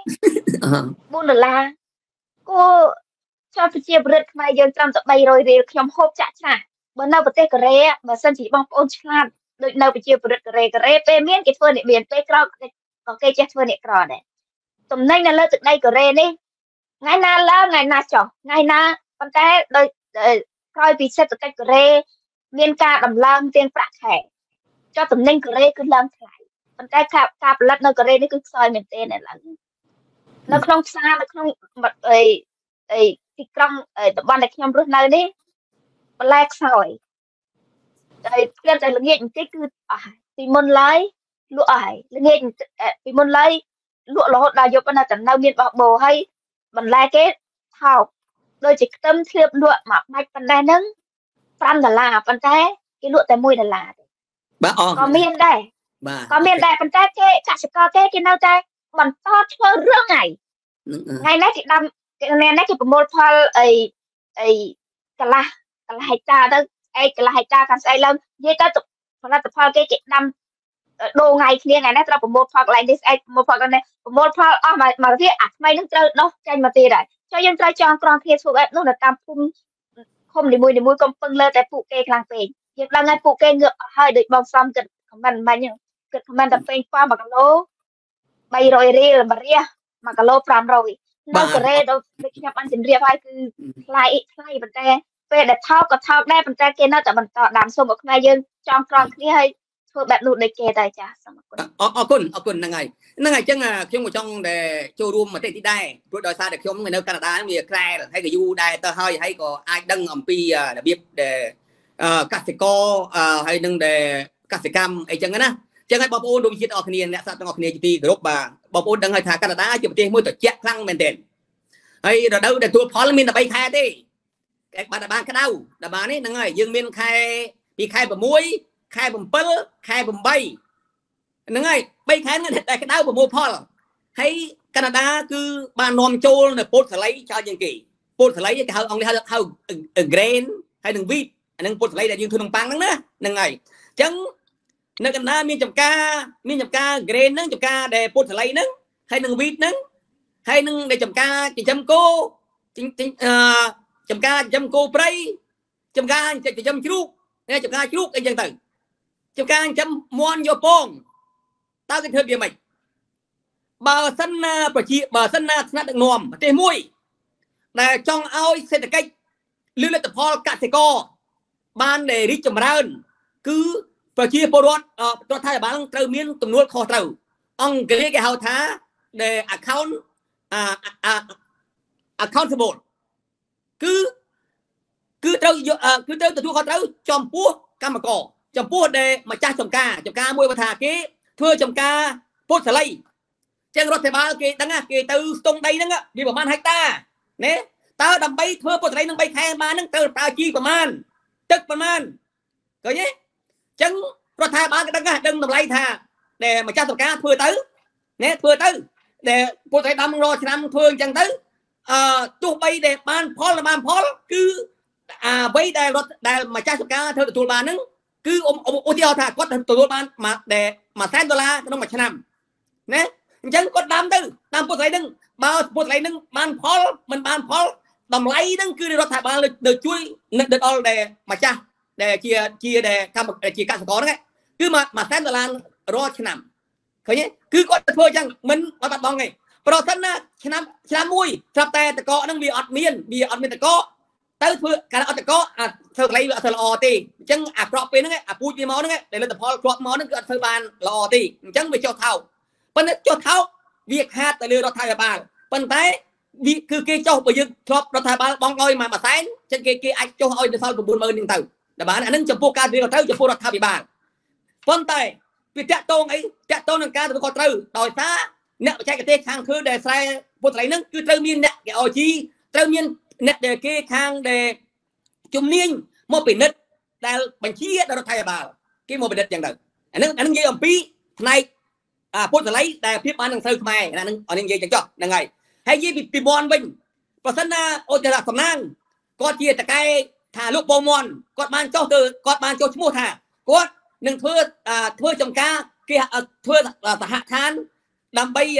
$4គួរចូលប្រជាប្រដ្ឋខ្មែរយើងត្រឹមតែ300រៀលខ្ញុំហូបចាក់ឆ្នាបើនៅប្រទេសកូរ៉េបើសិនជាបងប្អូនឆ្លាតដូចនៅប្រជាប្រដ្ឋកូរ៉េពេលមានគេធ្វើអ្នកមានពេលក្រោយក៏គេចេះធ្វើអ្នកក្រដែរតំណែងនៅលើទឹកដីកូរ៉េនេះថ្ងៃណាឡើងថ្ងៃណាចុះថ្ងៃណាប៉ុន្តែដោយក្រោយពីសេដ្ឋកិច្ចកូរ៉េមានការដំឡើងទានប្រាក់ខែចុះតំណែងកូរ៉េគឺឡើងថ្លៃប៉ុន្តែការផលិតនៅកូរ៉េនេះគឺខ្សោយមែនទែនឡើយនៅក្នុងផ្សារនៅក្នុងទីក្រុងតំបន់ដែលខ្ញុំរស់នៅនេះបន្លែខ្សោយហើយគ្រាន់តែល្ងាចបន្តិចគឺអស់ពីមុនឡើយលក់អស់ហើយល្ងាចពីមុនឡើយលក់រហូតដល់យប់ណាតែនៅមានបោះបោហើយបន្លែគេថោកដូចជាខ្ទឹមធ្លាបលក់មួយបាច់ប៉ុណ្ណេះហ្នឹង$5ប៉ុន្តែគេលក់តែ$1ទេបាទអស់ក៏មានដែរបាទក៏មានដែរប៉ុន្តែគេកសិករគេនៅតែបន្តធ្វើរឿងថ្ងៃនេះគេដាំថ្ងៃនេះគេប្រមូលផលអីកន្លះហិកតាទៅកន្លះហិកតាខាងស្អីឡើងនិយាយទៅផលិតផលគេដាំដូរថ្ងៃគ្នាថ្ងៃនេះត្រូវប្រមូលផលកន្លែងនេះស្អែកប្រមូលផលកន្លែងប្រមូលផលអស់មកទៀតអាថ្មីនឹងត្រូវដោះចេញមកទៀតហើយចុះយើងត្រូវចងក្រងគ្នាធ្វើបែបនោះនៅតាមភូមិឃុំនីមួយកុំពឹងលើតែពួកគេខ្លាំងពេកយើងដឹងហើយពួកគេងើបអស់ហើយដូចបងសំគិតខមមិនបាញ់ហ្នឹងគិតខមមិនតែពេញប៉1គីឡូ300រៀល1រះ1គីឡូ500នៅកូរ៉េដូចខ្ញុំបានជម្រាបហើយគឺថ្លៃប៉ុន្តែពេលដែលថោកក៏ថោកដែរប៉ុន្តែគេនៅតែបន្តដាំសូមឲ្យខ្មែរយើងចងក្រងគ្នាហើយធ្វើបែបនោះដូចគេដែរចាសូមអរគុណអរគុណហ្នឹងហើយអញ្ចឹងខ្ញុំក៏ចង់ដែលចូលរួមមតិទីដែរព្រោះដោយសារតែខ្ញុំនៅកាណាដាវាក្រែហើយក៏យូរដែរទៅហើយក៏អាចដឹងអំពីរបៀបដែលកសិករហើយនឹងដែលកសិកម្មអីចឹងណាចឹងហើយបងប្អូនរួមជាតិអរគ្នាអ្នកសាស្ត្រទាំងអស់គ្នាជាទីគោរពបាទបងប្អូនដឹងហើយថាកាណាដាជាប្រទេសមួយត្រជាក់ខ្លាំងមែនទែនហើយរដូវដែលទួលផលមានតែ3ខែទេបានក្តៅដល់បាននេះហ្នឹងហើយយើងមានខែពីខែ6ខែ7ខែ8ហ្នឹងហើយ3ខែហ្នឹងតែក្តៅប្រមូលផលហើយកាណាដាគឺបាននាំចូលនៅពោតសលៃច្រើនជាងគេពោតសលៃគេហៅអង់គ្លេសហៅ grain ហើយនឹង wheat អានឹងពោតសលៃដែលយើងធ្វើនំប៉័ងហ្នឹងណាហ្នឹងហើយអញ្ចឹងនៅកាណាដាមានចំការ grain ហ្នឹងចំការដែលពោតសលៃហ្នឹងហើយនឹង wheat ហ្នឹងហើយនឹងដែលចំការចិញ្ចឹមគោចំការចិញ្ចឹមគោព្រៃចំការចិញ្ចឹមជ្រូកចំការជ្រូកអីចឹងទៅចំការចិញ្ចឹមមាន់យកពងតើគេធ្វើវាម៉េចបើសិនណាថ្នាក់ដឹកនាំប្រទេសមួយដែលចង់ឲ្យសេដ្ឋកិច្ចលទ្ធផលកសិករបានដែលរីកចម្រើនគឺប្រជាពលរដ្ឋរដ្ឋាភិបាលត្រូវមានទំនួលខុសត្រូវអង់គ្លេសគេហៅថាដែល accountable គឺត្រូវទទួលខុសត្រូវចំពោះកម្មករចំពោះដែលម្ចាស់ចំការមួយបើថាគេធ្វើចំការពុតសលៃចឹងរដ្ឋាភិបាលគេដឹងគេទៅស្ទង់ដីហ្នឹងវាប្រហែលហិកតាណាតើដើម្បីធ្វើពុតសលៃនឹង3ខែបានហ្នឹងត្រូវប្រើជីប្រហែលទឹកប្រហែលឃើញទេចឹងរដ្ឋាភិបាលគេដឹងតម្លៃថាដែលម្ចាស់ចំការធ្វើទៅណាធ្វើទៅដែលពុតសលៃដាំរាល់ឆ្នាំធ្វើអញ្ចឹងទៅទោះបីដែលបានផលគឺអ្វីដែលម្ចាស់ចំការធ្វើទទួលបានហ្នឹងគឺឧទាហរណ៍ថាគាត់ទទួលបានដែល$100,000ក្នុងមួយឆ្នាំណាអញ្ចឹងគាត់ដាំពុតស្រីហ្នឹងបើពុតស្រីហ្នឹងបានផលមិនបានផលតម្លៃហ្នឹងគឺរដ្ឋាភិបាលលើជួយនឹកដល់ដែលម្ចាស់ដែលជាដែលជាកសិករហ្នឹងគឺ$100,000រាល់ឆ្នាំឃើញទេគឺគាត់ធ្វើអញ្ចឹងមិនបាត់បង់ទេប្រសិនណាឆ្នាំមួយស្រាប់តែតកហ្នឹងវាអត់មានតក tới thưa cái ở có thưa lấy thưa lo ti chẳng crop bên đấy pui đi máu đấy để lên tập crop máu nó thưa bàn lo ti chẳng bị cho thao bên cho thao việc hát tại lừa thay bà bên tay vì cứ kia cho bây giờ crop thay bà bong đôi mà sáng trên kia anh cho ơi để sau của buôn mơ nhưng từ là bạn anh chụp ca đi tới chụp thay bà bên tay việc chặt tôn ấy chặt tôn ca thì có từ đòi xa nè chạy cái tê hàng thứ để sai buôn lấy nó cứ từ miên nè cái ở chi từ miên nè để kia hàng để chung niên một bị nứt đã bằng chi đó nó thay bà cái một bị nứt chẳng được anh dây ông pi này buôn lấy để phía bán thằng sư mày anh dây chẳng cho là ngày hay dây bị bòn bình và sân ôi trời là sầm nang có chia tại cái thả lúc bò mòn có ban cho từ có ban cho mua thả có nâng thưa chồng ca kia thưa hạ than làm bây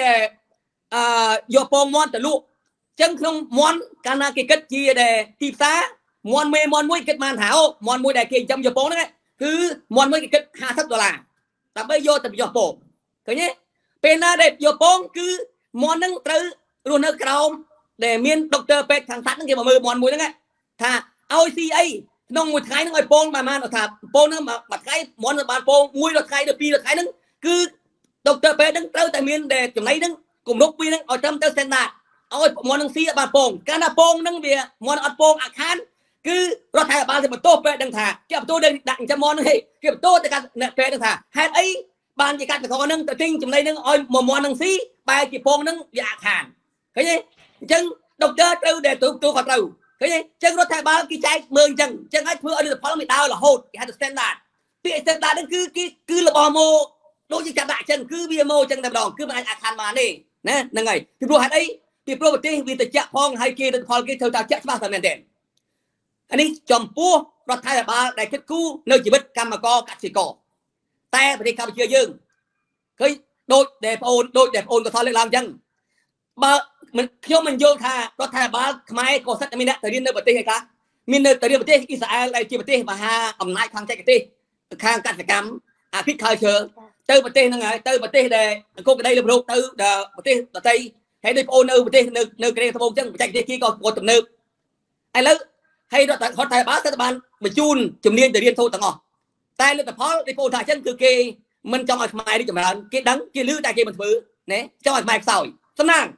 giờ bò mòn từ lúc chân không món cana cái kết chia để tìm xa món mê món muối kết màn thảo món muối để kia trong giờ bò đấy cứ món muối cái kết $50 là bây giờ tập giờ bò thấy nhé bên na để giờ bò cứ món nâng từ luôn nó cầu để miên doctor pet thằng sẵn kia mà mơ món muối đấy thà OCA nông một cái nó ngồi bông mà nó thà bông nó mà cái món nó bàn bông muối nó cái được pi nó cái nó cứ doctor pet đứng tới tại miên để chừng lấy đứng cùng lúc pi nó ở trong tới standard ôi món năng xí bàn bông cái nào bông năng bìa món ăn bông ăn khán cứ rồi thà bàn thì mà tô pet đừng thà cái tô đừng đặng cho món này cái tô thì cái pet đừng thà hai ấy bàn chỉ cắt có năng tự tin chừng lấy năng ôi mà món năng xí bài chỉ bông năng dạ khán cái gì chân doctor từ để tôi còn từ cái gì chân nó thay bao cái trái mương chân ấy thưa ở đây phải đau là hột cái hai standard bị standard nó cứ là bò mô đôi như chặt đại chân cứ bia mô chân đầm đòn cứ mà anh khăn mà nè nè là ngày thì pro hạt ấy thì pro bật vì tự chặt phong hay kia được phong kia theo ta chặt bao giờ nên đèn anh ấy chồng pua nó thay ba đại kết cú nơi chỉ biết cam mà co cắt chỉ cỏ te phải đi cam chưa dương cái đôi đẹp ôn có thôi lên làm chân ba mình khi mình vô thà có thà ba mai có sách mình đã tới nơi bờ tây hay cả mình nơi tới bờ tây Israel lại chỉ bờ tây mà ha ẩm nai khang chạy cái tây khang cắt phải cắm khít khai chờ tới bờ tây nó ngày tới bờ tây để cô cái đây là đâu tới bờ tây hay đây ôn nơi bờ tây nơi cái đây thằng chân chạy cái kia còn tầm nơi ai lớn hay đó họ thà ba các bạn mình chun chùm niên từ điên thôi tầng ngõ tay lên tập phó đi phô thà chân từ kia mình trong mai đi chùm bạn cái đắng kia lư tại kia mình phứ nè trong mai sỏi sắm nang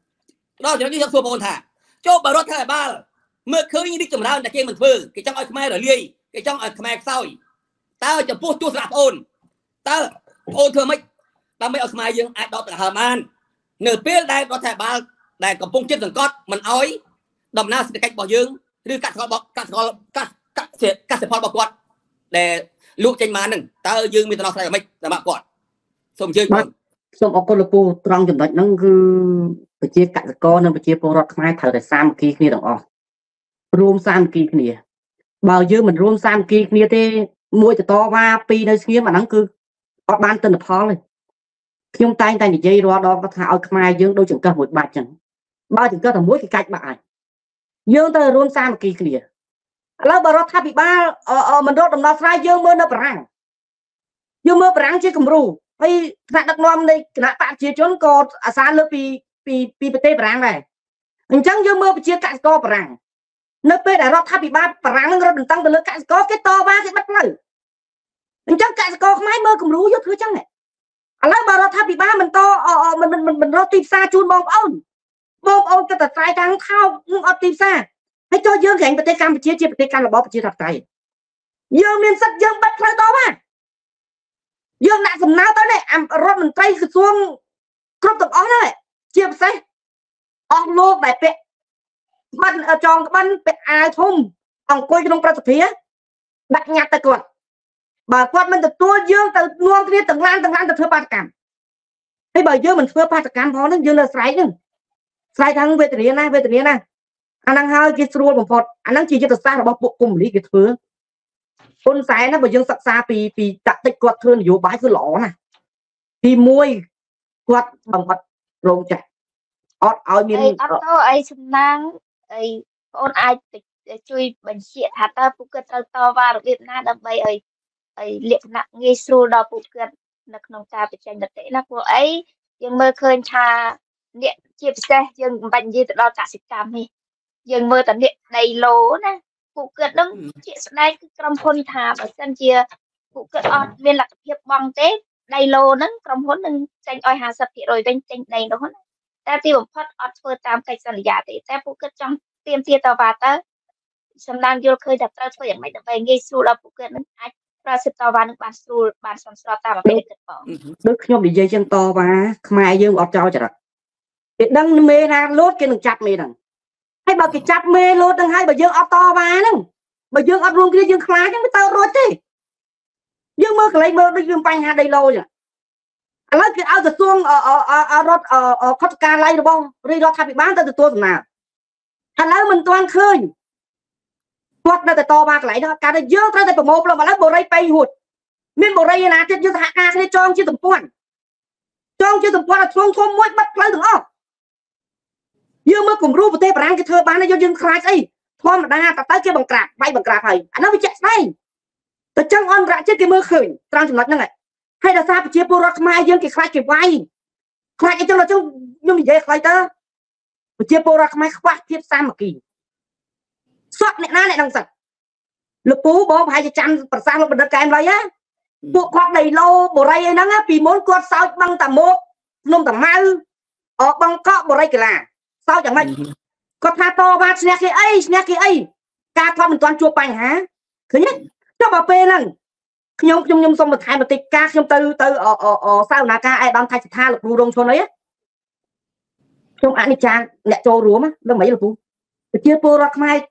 đó thì nó đi theo bồn thả cho bà rót thay ba mưa khơi như đi chùm ra là kia mình phừ cái trong mai rồi liê cái trong mai sỏi tao chụp post tu sạp ôn tao ôn thừa mấy tao mấy mai dương ai đó là hàm an nửa biết đây rót thay ba đây còn bông chết từng cót mình ói đầm na sẽ cách bỏ dương đưa cắt sẽ bỏ quạt để lụ trên má nừng tao dương mình tao nói mấy là bạc quạt xong chơi xong ở con lô pu trong chừng đó nó cứ chia cắt con nó chia po rót khai thở để sam kia kia đó rôm sam kia kia bao nhiêu mình rôm sam kia kia thế mua cho to ba pi nơi kia mà nó cứ ở ban tên là phó này khi ông tay thì dây đó đó có thảo khai dương đôi chừng cơ một bạc chẳng bao chừng cơ là mỗi cái cách bạn dương tới rôm sam kia kiaแล้วบารอดทับอีบ้ามันรอดดำน้ำสายdương mơ nó bảng chứ không rù hay bạn đặc nom đây là bạn chia chốn co xa lớp pi tê bảng này mình chẳng dương mơ chia cạnh co bảng nơi pe đã rót tháp bị ba bảng nó rót tăng từ lớp cạnh có cái to ba cái bắt lời mình chẳng cạnh co máy mơ cùng rú vô thứ chẳng này lấy bà rót tháp bị ba mình to mình rót tìm xa chun bom ôn cái tờ trái trắng thao ở tìm xa hay cho dương gánh bê tê cam chia bê tê cam là bó chia thật tay dương miền sắc dương bắt lời to mà dương đã sầm náo tới này rót mình tay cái xuông cướp tập áo này chia sẻ áo lô đại pẹ ban tròn ban pẹ ai thùng ông coi trongประเทศđặt nhặt tay quạt bà quạt mình từ tua dương từ nuông kia từng lan từ thưa ba cảm hay bởi dương mình thưa ba cảm phó nó dương là sai thằng về từ này anh đang hai cái xuôi một phật anh đang chỉ cho xa là bao bộ cùng lý cái thứ con sai nó bởi dương sắc xa vì đặt tích quạt thương vô bãi cứ lỏ nè thì môi quạt bằng vật rồng chạy ở miền ai xin năng ai con ai chui bệnh xịt hạt ta phụ cận to và Việt Nam đâm bay ai liệt nặng nghe xuôi đo phụ cận là nông ta bị tranh đặt tệ là của ấy nhưng mơ khơi cha điện chia sẻ nhưng bệnh gì tự lo cả sự cảm dương mơ tận điện đầy lố nè cụ cợt đứng chuyện đây trong hôn thà và sân chia cụ cợt ọt viên lạc hiệp bong tết đầy lô nâng trong hôn nâng tranh oi hà sập thì rồi bên tranh đầy đó ta tiêu một phát ọt phơ tam cách sân giả thì ta cụ cợt trong tiêm tia tàu và ta sầm đang vô khơi đặt ta thôiอย่างไม่về ngay su là cụ cợt nâng ai ra sự tàu và nâng bàn su bàn sầm sọ ta mà phải được bỏ đức nhom đi dây chân to và mai dương ọt trao chả cái đăng mê ra lốt cái đừng chặt mê đằng hay bảo cái chặt mê lốt đằng hai bà dương ọt to và nâng bà dương ọt luôn kia dương khá chứ mới tao rồi thế dương mơ cái lấy mơ đi dương banh hai đây lâu rồi lấy cái áo giật xuông ở rốt ở khót ca lấy được không đi đó thay bị bán tới từ tôi nào thành lấy mình toàn khơi quạt ra từ to ba cái lấy đó cả đời dương ra từ một là mà lấy bộ ray bay hụt miền bộ ray là chết dương hạ ca cái tròn chưa tầm quan là xuống thôm mũi bắt lấy được không dương mơ cùng ru một tê bản cái thơ bán nó vô dương khai ấy thôi mà đa ta tới cái bằng cạp bay bằng cạp này nó bị chạy đâyแต่จังออนระเจกิมือขืนตรังจุดนั้นนั่นแหละให้เราทราบเจี๊ยบปูรักมายังกี่ใครเก็บไว้ใครจังเราจังยังมีเยอะใครเตอเจี๊ยบปูรักมาคว้าเทียบซ้ำมากี่สวดเนี่ยน่าเนี่ยดังสัตว์ลูกปูบอกให้จะจันประสานลงบนเดินการอะไรอะพวกควักđầy lâu bộ rayนั่งอะปีม้วนกอดsaoบังแต่โมกนมแต่มาออกบังเกาะbộ rayกี่ล่ะsao chẳng mayก็ท่าโตมาชนะกี่ไอ้การทำมันตอนจัวไปฮะคือเนี่ยcho bà phê lần nhung xong một thay một tịch ca nhung từ sao là ca ai đang thay tha lực ru đông cho đấy trong anh cha nhẹ cho rúa mà đâu mấy là cú chia po ra mai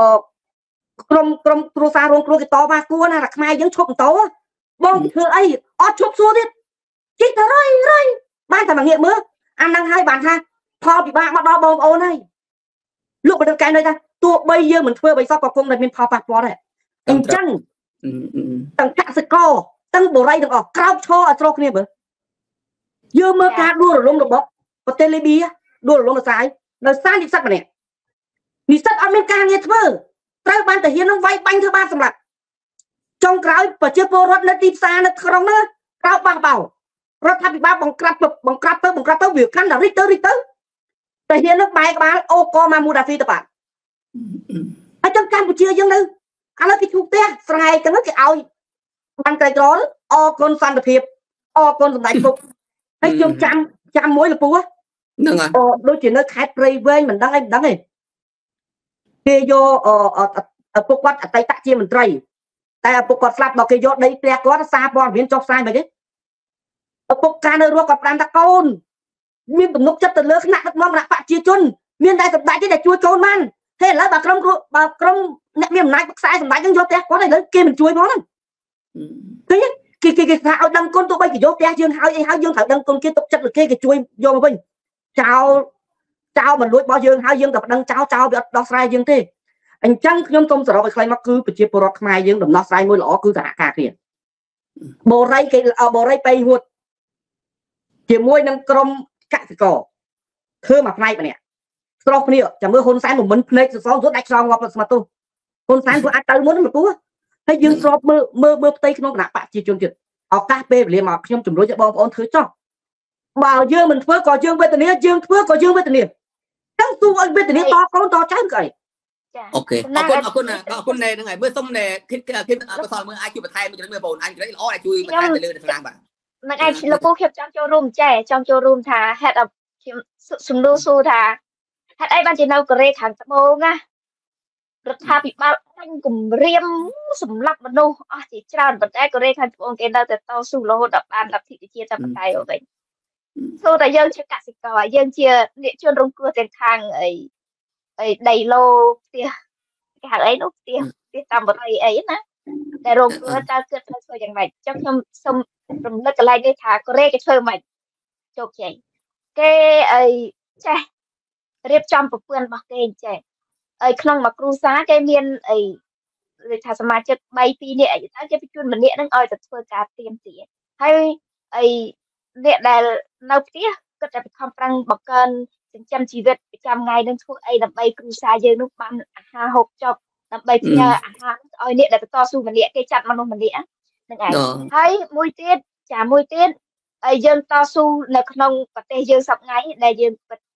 trong pro sa rong pro cái to ba cua là mai vẫn chụp tố bông thưa ấy chụp xua đi chết rồi ban thằng nghiệm mưa ăn đang hai bàn ha thò bị ba đo bông ô này lúc mà được cái nơi ta tua bây giờ mình thuê bây sao có công này mình phò bạc vào này anh chăng tăng cả sự co tăng bộ ray được ở cao cho ở trong kia bữa giờ mơ ca đua rồi luôn được bóc có telebi đua rồi luôn là sai đi sắt này đi sắt America nghe thưa trai ban thể hiện nó vay banh thưa ba sầm lặt trong cái và chưa vô rót lên tim xa nó không nữa cao bằng bảo rót thay bị ba bằng crap tới việc khăn là Richter thể hiện nó bài các bạn ô co mà mua đà phi tập bạn ở trong Campuchia dân đâu anh nói cái chú té sai cái nó cái ao ban cây đó con san được hiệp con đại phục hay chung trăm mối là pú á đôi chuyện nó khai prey với mình đang này kia vô ở phục quát ở tay tạ chia mình trầy tại phục quát slap bảo kia vô đây té có xa bon biến cho sai mày đấy ở phục ca nơi ruộng còn ta con miên tụm nút chất từ lớn nặng nó nặng bạc chia chun miên đại tập đại cái để chua trốn man thế là bà công nè miền này bắc sai sầm vô té có này lớn kia mình chui món thứ nhất cái hào đăng con tụi bay cái vô té dương hào dương thảo đăng con kia tục chất là kia cái chui vô mà bình chào mình lùi bao dương hào dương tập đăng chào bị đo sai dương thế anh chăng nhung công rồi khai mắc cứ bị chia pro mai dương đầm đo sai môi lỏ cứ cả kia bộ ray bay hụt chỉ môi năng crom cạn cái cỏ thưa mặt này nè sau này chẳng mơ hôn sáng của mình play sau rốt đạch sau hoặc là mà tôi hôn sáng của ai tới muốn mà tú hay dương sau mơ tây nó nặng bạc chi chương trình ở các bên liền màខ្ញុំជំរុញឲ្យបងប្អូនធ្វើចោះបើយើងមិនធ្វើក៏យើងវេទនាយើងធ្វើក៏យើងវេទនាទាំងទូឲ្យវេទនាតកូនតចៅក៏អីអូខេអរគុណហ្នឹងហើយមើលសុំណែគិតបសល់មើលអាចជួយបន្ថែមមួយមើលបងអញក្រៃល្អអាចជួយបន្ថែមទៅលើខាងឡើងបាទមិនអាចលោកពូខ្ញុំចង់ចូលរួមចែចង់ចូលរួមថាហេតុខ្ញុំសំដៅសួរថាហេតុអីបានជានៅកូរ៉េខាងត្បូងណារដ្ឋាភិបាលអញគម្រាមសម្លាប់មនុស្សអស់ជាច្រើនប៉ុន្តែកូរ៉េខាងត្បូងគេនៅតែតស៊ូរហូតដល់បានលទ្ធិប្រជាធិបតេយ្យវិញព្រោះតែយើងជាកសិករយើងជាអ្នកជនរងគ្រោះទាំងខាងអីដីឡូផ្ទះគេហៅអីនោះផ្ទះតាមបរិយាអីណាតែរងគ្រោះតើគិតធ្វើយ៉ាងម៉េចចុះខ្ញុំសូមរំលឹកកន្លែងនេះថាកូរ៉េគេធ្វើម៉េចជោគជ័យគេអីចេះរៀបចំប្រព័ន្ធរបស់គេចេះអីក្នុងមួយគ្រួសារគេមានអីដូចថាសមាជិក3 2នាក់អីទៅគេបញ្ជូនម្នាក់នឹងឲ្យទៅធ្វើការទៀមទាហើយអីអ្នកដែលនៅផ្ទះគាត់តែខំប្រឹងបង្កើនចិញ្ចឹមជីវិតប្រចាំថ្ងៃនឹងធ្វើអីដើម្បីគ្រួសារយើងនោះបានអាហារហូបចុកដើម្បីផ្ញើអាហារឲ្យអ្នកដែលតស៊ូម្នាក់គេចាត់មនុស្សម្នាក់ហ្នឹងឯងហើយមួយទៀតហើយយើងតស៊ូនៅក្នុងប្រទេសយើងសប្តាហ៍ថ្ងៃដែលយើង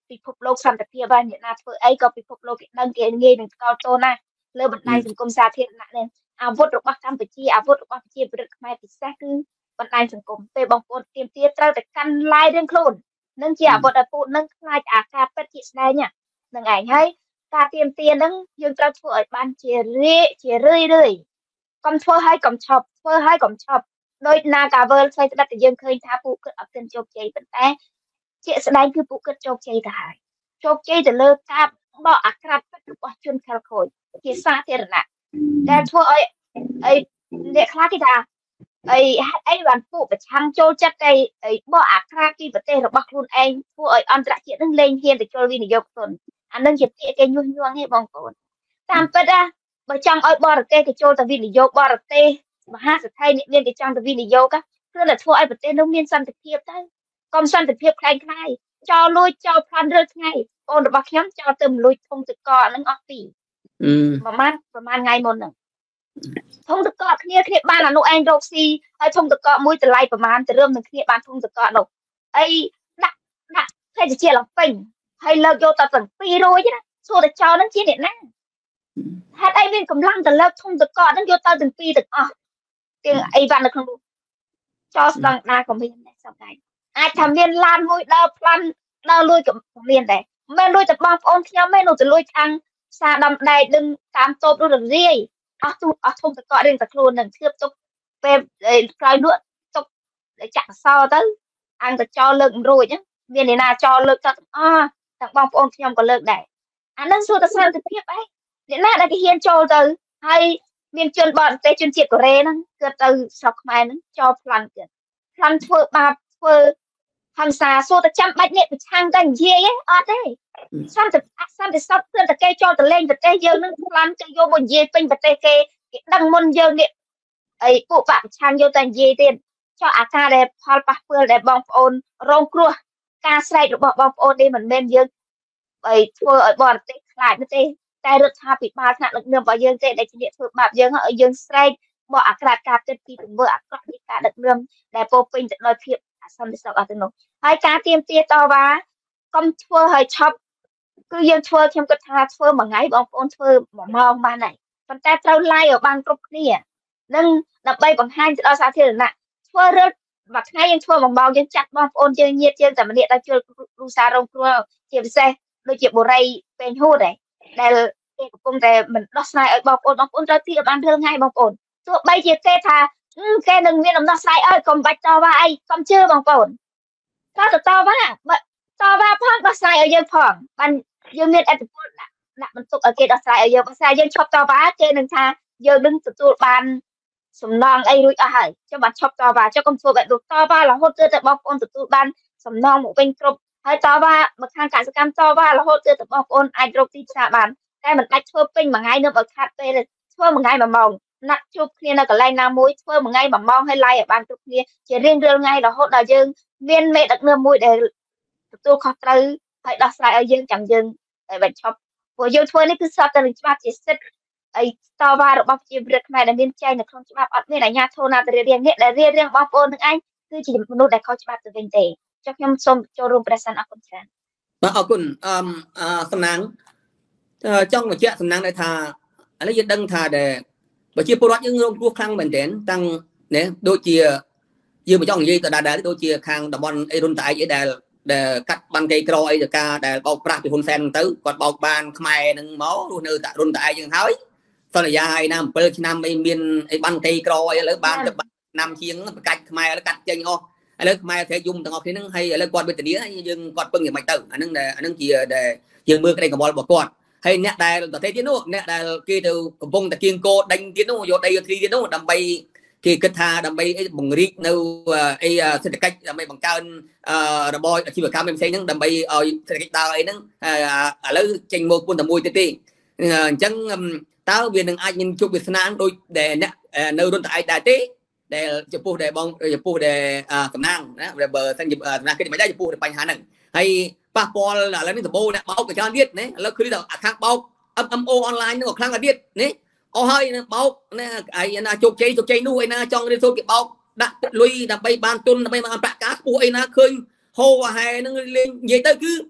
ពិភពលោកសន្តិភាពហើយអ្នកណាធ្វើអីក៏ពិភពលោកគេដឹងគេងាយនឹងស្គាល់តូនណាលើបណ្ដាញសង្គមសាធារណៈនេះអាវុធរបស់កម្ពុជាអាវុធរបស់ប្រជាពលរដ្ឋខ្មែរពិសេសគឺបណ្ដាញសង្គមពេលបងប្អូនទៀមទាត្រូវតែកាន់ឡាយរឿងខ្លួននឹងជាអាវុធឲ្យពូនឹងខ្លាចអាការពិតជាស្ដែងហ្នឹងឯងហើយការទៀមទាហ្នឹងយើងត្រូវធ្វើឲ្យបានជារឿយកុំធ្វើឲ្យកុំឈប់ធ្វើឲ្យកុំឈប់ដោយណាកាវើលស្អីស្ដាប់តែយើងឃើញថាពួកគាត់អត់ទាន់ជោគជ័យប៉ុន្តែជាក់ស្ដែងគឺពួកគាត់ជោគជ័យទៅហើយជោគជ័យទៅលើការបកអាក្រាតពិតរបស់ជនខិលខូចជាសាធារណៈដែលធ្វើឲ្យអ្នកខ្លះគេថាអីបានពួកប្រឆាំងចូលចិត្តបកអាក្រាតពីប្រទេសរបស់ខ្លួនឯងធ្វើឲ្យអន្តរជាតិនឹងលែងហ៊ានទៅចូលវិនិយោគទុនអានឹងជាពាក្យគេញុះញង់ទេបងប្អូនតាមពិតបើចង់ឲ្យបរទេសគេចូលទៅវិនិយោគបរទេសមហាសេដ្ឋីអ្នកមានគេចង់ទៅវិនិយោគគឺតែធ្វើឲ្យប្រទេសនោះមានសន្តិភាពទៅកុំសន្តិភាពខ្លាំងខ្លាយចោលលួចចោលប្លន់រើថ្ងៃបងរបស់ខ្ញុំចោលទៅលួចធំទឹកកកហ្នឹងអស់ពីប្រហែលថ្ងៃមុនហ្នឹងធំទឹកកកគ្នាបានអានោះឯងរកស៊ីហើយធំទឹកកកមួយតម្លៃប្រហែលទៅរឹមនឹងគ្នាបានធំទឹកកកនោះអីដាក់ភេទជ្ជៈឡើងពេញហើយលើកយកទៅទាំង200ណាសួរតែចោលហ្នឹងជាអ្នកណាហេតុអីមានកម្លាំងទៅលើកធំទឹកកកហ្នឹងយកទៅទាំង2ទាំងអស់ទាំងអីវ៉ាន់នៅក្នុងនោះចោលស្ដង់ដារក៏មានដែរសប្តាហ៍អាចថាមានឡានមួយដើរប្លន់ដើរលួចក៏មានដែរមិនមែនលួចតែបងប្អូនខ្ញុំទេនោះទៅលួចខាងសារដំដែកដឹងតាមតូបនោះររាយអស់ធំតករៀងតែខ្លួននឹងធៀបទុកពេលក្រោយនោះទុកចាក់សោទៅអង្គទៅចោលលើកមិនរួចមានអ្នកណាចោលលើកទៅទាំងបងប្អូនខ្ញុំក៏លើកដែរអានឹងសួរតែសន្តិភាពអីអ្នកណាដែលគេហ៊ានចូលទៅហើយមានជនបរទេសជនជាតិកូរ៉េហ្នឹងគឺទៅស្រុកខ្មែរហ្នឹងចោលប្លន់ទៀតប្លន់ធ្វើបាបធ្វើហង្សាសួរតែចាំបាច់អ្នកប្រឆាំងតែនិយាយអត់ទេសន្តិសុខគឺតែគេចូលទៅលេងប្រទេសយើងនឹងប្លន់គេយកមកនិយាយពេញប្រទេសគេដឹងមុនយើងនេះអីពួកបកប្រឆាំងយកតែនិយាយទៀតចុះអាការដែលផលប៉ះពាល់ដែលបងប្អូនរងគ្រោះការស្រែករបស់បងប្អូននេះមិនមែនយើងធ្វើឲ្យបរទេសខ្លាចទេតែរដ្ឋាភិបាលថ្នាក់ដឹកនាំរបស់យើងទេដែលជាអ្នកធ្វើបាបយើងឲ្យយើងស្រែកបកអាក្រាតការពិតពីទង្វើអាក្រក់នៃការដឹកនាំដែលពោពេញទៅដោយភាពអសន្តិសុខអត់ទៅនោះហើយការទៀមទាតវ៉ាកុំធ្វើឲ្យឆប់គឺយើងធ្វើខ្ញុំគិតថាធ្វើមួយថ្ងៃបងប្អូនធ្វើ1ម៉ោងបានហើយប៉ុន្តែត្រូវ live ឲ្យបានគ្រប់គ្នានឹងដើម្បីបង្ហាញទៅដល់សាធារណៈធ្វើរត់មួយថ្ងៃយើងធ្វើ1ម៉ោងយើងចាត់បងប្អូនយើងញាតិយើងតែម្នាក់ដល់ជួយគ្រូសាររងគ្រោះជាពិសេសដូចជាបុរីពេញហួតដែលគេកំពុងតែមិនដោះស្រាយឲ្យបងប្អូនត្រូវទីឲ្យបានរឿងហើយបងប្អូនទោះបីជាគេថាគេនឹងមានដំណោះស្រាយឲ្យកុំបាច់តវ៉ាអីកុំជឿបងប្អូនតវ៉ាផងដោះស្រាយឲ្យយើងផងបានយើងមានអធិបុលដាក់បន្ទុកឲ្យគេដោះស្រាយឲ្យយើងបើស្រាយយើងឈប់តវ៉ាគេនឹងថាយើងនឹងទទួលបានសំណងអីរួចអស់ហើយចុះបានឈប់តវ៉ាចុះកុំធ្វើបែបនោះតវ៉ារហូតទៅបងប្អូនទទួលបានសំណងមកវិញគ្រប់ហើយតវ៉ាបើខាងកសិកម្មតវ៉ារហូតទៅបងប្អូនអាចរកទីផ្សារបានតែមិនបាច់ធ្វើពេញមួយថ្ងៃនៅបើខាត់ពេលធ្វើមួយថ្ងៃ1ម៉ោងណាត់ជួបគ្នានៅកន្លែងណាមួយធ្វើមួយថ្ងៃ1ម៉ោងហើយឡាយឲ្យបានគ្រប់គ្នាជារៀងរាល់ថ្ងៃរហូតដល់យើងមានមេដឹកនាំមួយដែលទទួលខុសត្រូវហើយដោះស្រាយឲ្យយើងចាំយើងឲ្យបាច់ឈប់ព្រោះយើងធ្វើនេះគឺស្របទៅនឹងច្បាប់ជាសិទ្ធិអីតវ៉ារបស់ប្រជាពលរដ្ឋខ្មែរដែលមានចែងនៅក្នុងច្បាប់អត់មានអាជ្ញាធរណាទៅរៀបអ្នកដែលរៀបបងប្អូននឹងឯងគឺជាមនុស្សដែលខុសច្បាប់ទៅវិញទេចុះខ្ញុំសូមចូលរួមប្រសិនអរគុណច្រើនបាទអរគុណសំណាងចង់បញ្ជាក់សំណាងដែលថាឥឡូវយើងដឹងថាដែលប្រជាពលរដ្ឋយើងរងគ្រោះខ្លាំងមែនទែនតាំងណាដូចជាយើងមិនចង់និយាយទៅដែរដូចជាខាងតំបន់អីរុនតឯកអីដែលកាត់បានគេក្រអីទៅការដែលបោកប្រាស់ពីហ៊ុនសែនទៅគាត់បោកបានខ្មែរនឹងមករស់នៅតែរុនតឯកយើងហើយសន្យាឲ្យណា7ឆ្នាំអីមានអីបានគេក្រអីឥឡូវបានទៅឆ្នាំជាងប្រកាច់ខ្មែរកាត់ចេញអស់ឥឡូវខ្មែរត្រូវយំទាំងអស់គ្នាហ្នឹងហើយឥឡូវគាត់វេទនាយើងគាត់ពឹងយ៉ាងម៉េចទៅអាហ្នឹងជាដែលយើងមើលក្តីកង្វល់របស់គាត់ហើយអ្នកដែលដទៃទៀតនោះអ្នកដែលគេទៅកំពុងតែគៀងគោដេញទៀតនោះយកដីយកទីទៀតនោះដើម្បីគេគិតថាដើម្បីបង្រីកនៅអីសេដ្ឋកិច្ចដើម្បីបង្កើនរបបអាជីវកម្មផ្សេងហ្នឹងដើម្បីឲ្យសេដ្ឋកិច្ចដើរអីហ្នឹងឥឡូវចេញមកពុនតែមួយទៀតទេអញ្ចឹងតើវានឹងអាចមានជោគវាសនាដូចដែលអ្នកនៅរុនតឯកដែរទេដែលចំពោះដែលបងចំពោះដែលសំណាងណាបើសិនជាសំណាងគេមិនដែរចំពោះបញ្ហាហ្នឹងហើយប៉ះពាល់ឥឡូវនេះដំបូងអ្នកបោកក៏ច្រើនទៀតណាឥឡូវឃើញថាខាងបោក MMO អនឡាញហ្នឹងក៏ខ្លាំងទៀតណាអស់ហើយបោកណាឯណាជោគជ័យនោះឯណាចង់រៀនសូត្រគេបោកដាក់លុយដើម្បីបានទុនដើម្បីបានប្រាក់ការខ្ពស់ឯណាឃើញហូរហែហ្នឹងលេងនិយាយទៅគឺ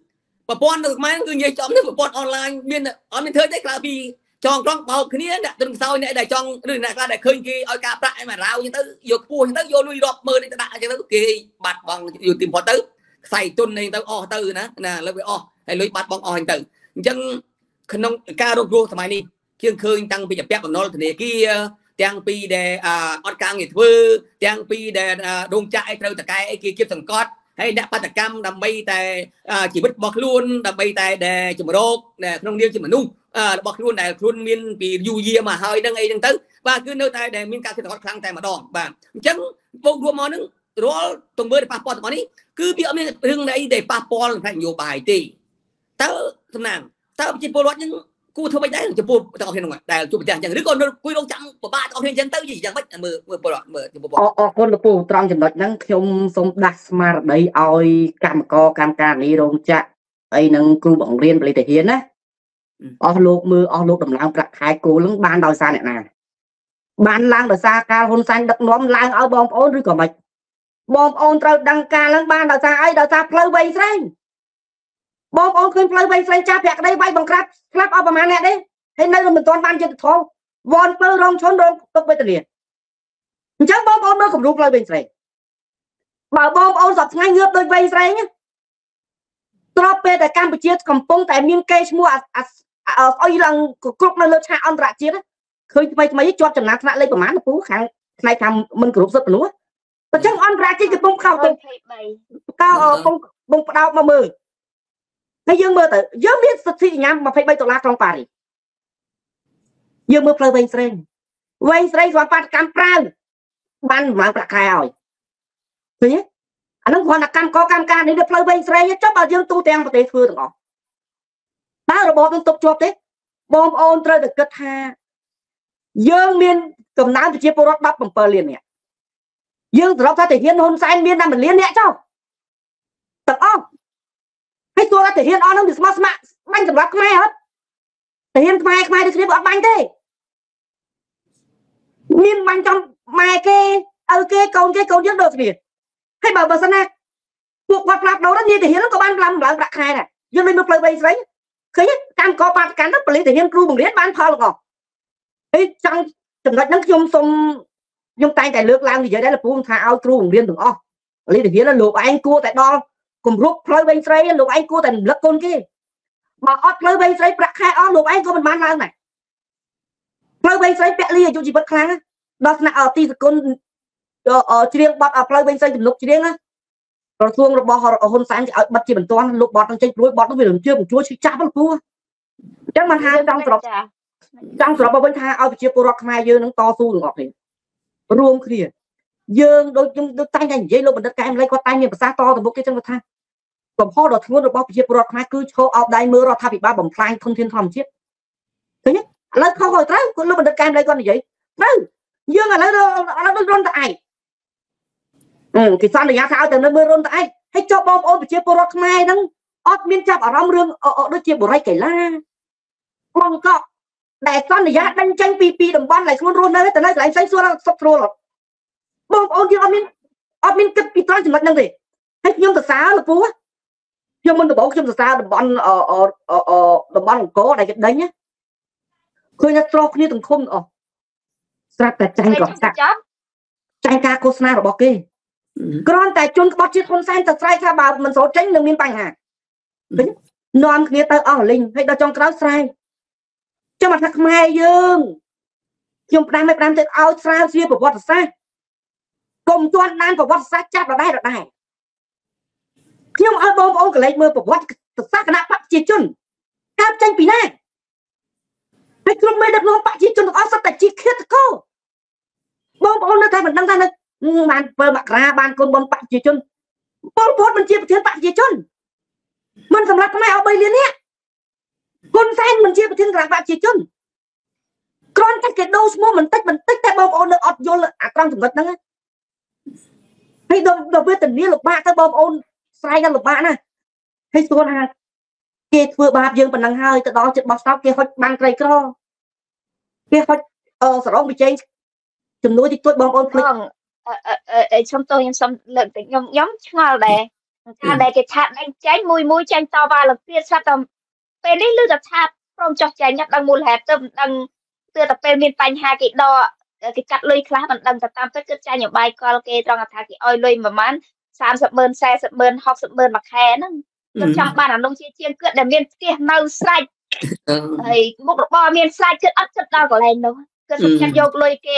ប្រព័ន្ធនៅខ្មែរគឺនិយាយចំនេះប្រព័ន្ធអនឡាញមានអត់មានធ្វើទេក្រៅពីចងក្រងបោកគ្នាដាក់ទិញខ្សោយអ្នកដែលចង់ឬអ្នកខ្លះដែលឃើញគេឲ្យការប្រាក់ឲ្យមករៅអញ្ចឹងទៅយកខ្ពស់អញ្ចឹងទៅយកលុយរាប់ម៉ឺនទៅដាក់អញ្ចឹងទៅគេបាត់បង់យកទីបំផុតទៅខ្សែទុននេះទៅអស់ទៅណាលើវាអស់ហើយលុយបាត់បង់អស់អញ្ចឹងទៅអញ្ចឹងក្នុងការរកគ្រោះសម័យនេះជាងឃើញតាំងពីពាក់បំណុលធនាគារទាំងពីដែលអត់ការងារធ្វើទាំងពីដែលដងចាក់ឲ្យត្រូវតកែគេគៀបសង្កត់ហើយអ្នកបាតកម្មដើម្បីតែជីវិតរបស់ខ្លួនដើម្បីតែដែលជំរកក្នុងនាមជាមនុស្សរបស់ខ្លួនដែលខ្លួនមានពីយូរយារមកហើយនឹងអីហ្នឹងទៅបាទគឺនៅតែដែលមានការគិតសង្កត់ខ្លាំងតែម្ដងបាទអញ្ចឹងពុករួមមកហ្នឹងរាល់ទង្វើដែលប៉ះពាល់ទាំងអស់នេះគឺវាអត់មានរឿងអីដែលប៉ះពាល់ផ្នែកនយោបាយទេតើសំណាងតើប្រជាពលរដ្ឋហ្នឹងគូធ្វើមិនដែរចំពោះទាំងអស់គ្នាហ្នឹងដែលជួបប្រទះអញ្ចឹងឬក៏គួយរងចាំប្របាទាំងអស់គ្នាអញ្ចឹងទៅយ៉ាងម៉េចមើលពលរដ្ឋមើលចំពោះអរគុណលោកពូត្រង់ចំណុចហ្នឹងខ្ញុំសូមដាស់ស្មារតីឲ្យកម្មការនេះរោងចក្រអីនឹងគ្រូបង្រៀនបរិយាហ៊ានណាអស់លោកមើលអស់លោកដំឡើងប្រាក់ខែគោលនឹងបានដោយសារអ្នកណាបានឡើងដោយសារការហ៊ុនសែនដឹកនាំឡើងឲ្យបងប្អូនឬក៏មិនបងប្អូនត្រូវដឹងការឡើងបានដោយសារអីដោយសារផ្លូវវែងស្រេងបងប្អូនឃើញផ្លូវវែងស្រេងចាស់ប្រាក់ក្តីវាយបង្ក្រាបស្លាប់អស់ប្រហែលអ្នកទេហើយនៅមិនទាន់បានចិត្តធំវ៉ាន់ពើរងឈុនរងទុកវេទនាអញ្ចឹងបងប្អូនមើលគំរូផ្លូវវែងស្រេងបើបងប្អូនសពថ្ងៃងើបដូចវែងស្រេងទ្របពេលតែកម្ពុជាកំពុងតែមានកេរ្តិ៍ឈ្មោះអុយឡើងគ្រប់នៅលើឆាកអន្តរជាតិឃើញថ្មីជាប់ចំណាត់ថ្នាក់លេខប្រមាណពូខាងផ្នែកខាងមិនគ្រប់សិទ្ធិមនុស្សអញ្ចឹងអន្តរជាតិកំពុងខោទៅកំពុងបដោតមកមើលហើយយើងមើលទៅយើងមានសិទ្ធិញ៉ាំ$23ក្នុងប៉ារីសយើងមើលផ្លូវវែងស្រេងស្វាបាតកម្មប្រាវបានឡើងប្រាក់ខែឲ្យឃើញទេអានឹងគ្រាន់តែកម្មការនេះផ្លូវវែងស្រេងចុះបើយើងទូទាំងប្រទេសធ្វើទាំងអស់តើរបបនឹងទុកជាប់ទេបងប្អូនត្រូវតែគិតថាយើងមានកំណើនប្រជាពលរដ្ឋ17លាននាក់យើងសរុបថាទាហានហ៊ុនសែនមានតែ1លាននាក់ចុះទាំងអស់ហើយទោះតែទាហានអស់នោះវាស្មោះស្ម័គ្របាញ់សម្រាប់ខ្មែរអត់ទាហានខ្មែរដូចគ្នាវាអត់បាញ់ទេមានបាញ់ចំម៉ែគេឪគេកូនយើងដូចគ្នាហើយបើសិនណាពួកគាត់ផ្លាស់ប្ដូរនេះទាហានក៏បានឡើងប្រាក់ខែដែរយើងមិនមើលផ្លូវវែងស្រីឃើញកម្មកបាតកម្មទៅប៉ូលីសទាហានគ្រូបង្រៀនបានផលល្អហើយចង់ចំណុចហ្នឹងខ្ញុំតែងតែលើកឡើងនិយាយដែរលោកពូថាឲ្យគ្រូបង្រៀនទាំងអស់ប៉ូលីសទាហានលោកឯងគួរតែដល់គម្រប់ផ្លូវវែងស្រីលោកឯងគួរតែរំលឹកកូនគេបើអត់ផ្លូវវែងស្រីប្រាក់ខែអស់លោកឯងក៏មិនបានឡើងដែរផ្លូវវែងស្រីពលីអាយុជីវិតខ្លាំងដល់ថ្នាក់ទីសកុនច្រៀងបត់ផ្លូវវែងស្រីទំនុកច្រៀងក្រសួងរបស់ហ៊ុនសែនគេឲ្យបិទជាបន្ទាន់លោកបត់នឹងចេញព្រួយបត់នោះវារំជើបជួយឈឺចាប់លោកពូអញ្ចឹងមិនថាចង់ស្របមកវិញថាឲ្យប្រជាពលរដ្ឋខ្មែរយើងនឹងតស៊ូទាំងអស់គ្នារួមគ្នាយើងដូចខ្ញុំតែងតែនិយាយលោកបណ្ឌិតកែមលីគាត់តែងមានប្រសាសន៍តទៅមុខគេចឹងថាកំហុសដ៏ធ្ងន់របស់ប្រជាពលរដ្ឋខ្មែរគឺឈរអោបដៃមើលរដ្ឋាភិបាលបំផ្លាញធនធានធម្មជាតិឃើញទេឥឡូវខុសក៏ត្រូវគាត់លោកបណ្ឌិតកែមលីគាត់និយាយត្រូវយើងឥឡូវដូចរុនតែឯងគេសន្យាថាឲ្យតែនៅមើលរុនតែឯងហើយចុះបងប្អូនប្រជាពលរដ្ឋខ្មែរហ្នឹងអត់មានចាប់អារម្មណ៍រឿងដូចជាបរិយាកីឡាបងកក់ដែលសន្យាដេញចេញពីតំបន់ដែលខ្លួនរស់នៅទៅនៅកន្លែងផ្សេងសួរសុខស្រួលបងប្អូនយើងអត់មានគិតពីត្រង់ចំណុចហ្នឹងទេហើយខ្ញុំសរសើរលោកពូខ្ញុំមិនដំបូងខ្ញុំសរសើរតំបន់អង្គរដែលគេដេញឃើញថាស្រោគ្នាទាំងឃុំអស់ស្រាប់តែចាញ់គាត់ចាញ់ការឃោសនារបស់គេគ្រាន់តែជន់ក្បត់ជាតិហ៊ុនសែនទៅស្រែកថាបើមិនសូវចេញនឹងមានបញ្ហានាំគ្នាទៅអស់លីងហើយដល់ចុងក្រោយស្រែកចាំថាខ្មែរយើងខ្ញុំផ្ដាំទៅឲ្យស្រាវជ្រាវប្រវត្តិសាស្ត្រកុំទាន់បានប្រវត្តិសាស្ត្រចាប់ដដែលខ្ញុំឲ្យបងប្អូនកលេចមើលប្រវត្តិសាស្ត្រគណៈបកប្រជាជនកើតចេញពីណាហើយគ្រប់មេដឹកនាំបកប្រជាជនទាំងអស់សុទ្ធតែជាឃាតករបងប្អូននៅតែមិនដឹងថានៅបាន7មករាបានកូនបងបកប្រជាជនពលពតមិនជាប្រធានបកប្រជាជនមិនសម្រាប់ខ្មែរឲ្យ3លាននាក់ហ៊ុនសែនមិនជាប្រធានគណៈបកប្រជាជនគ្រាន់តែគេដូរឈ្មោះបន្តិចតែបងប្អូននៅអត់យល់អាត្រង់ចំណុចហ្នឹងហើយដល់វេទនាលំបាកទៅបងប្អូនស្រ័យដល់លំបាកណាហើយស្គាល់ថាគេធ្វើបាបយើងប៉ុណ្ណឹងហើយទៅដល់ចិត្តបោះឆ្នោតគេហុចបានក្រីក្រគេហុចសរងវិជ័យចំនួនតិចតួចបងប្អូនភ្លេចខ្ញុំសូមលើកតែខ្ញុំឆ្ងល់ដែរថាដែលគេឆាតđánhចាញ់មួយចាញ់តវ៉ាឡើងទៀតស្រាប់តែពេលនេះលឺតែឆាតព្រមចោះចាញ់ដឹងមូលហេតុទៅមិនដឹងទើបតែពេលមានបញ្ហាគេដកគេកាត់លុយខ្លះមិនដឹងតែតាមពិតគឺចាញ់ឲ្យបាយកលគេត្រង់ថាគេឲ្យលុយប្រហែល30,000 40,000 60,000 មួយខែហ្នឹងខ្ញុំចង់បានអានោះជាជាងគឺដែលមានផ្ទះនៅស្រេចហើយមុខរបរមានស្រេចគឺអត់គិតដល់កន្លែងនោះគឺសុខចិត្តយកលុយគេ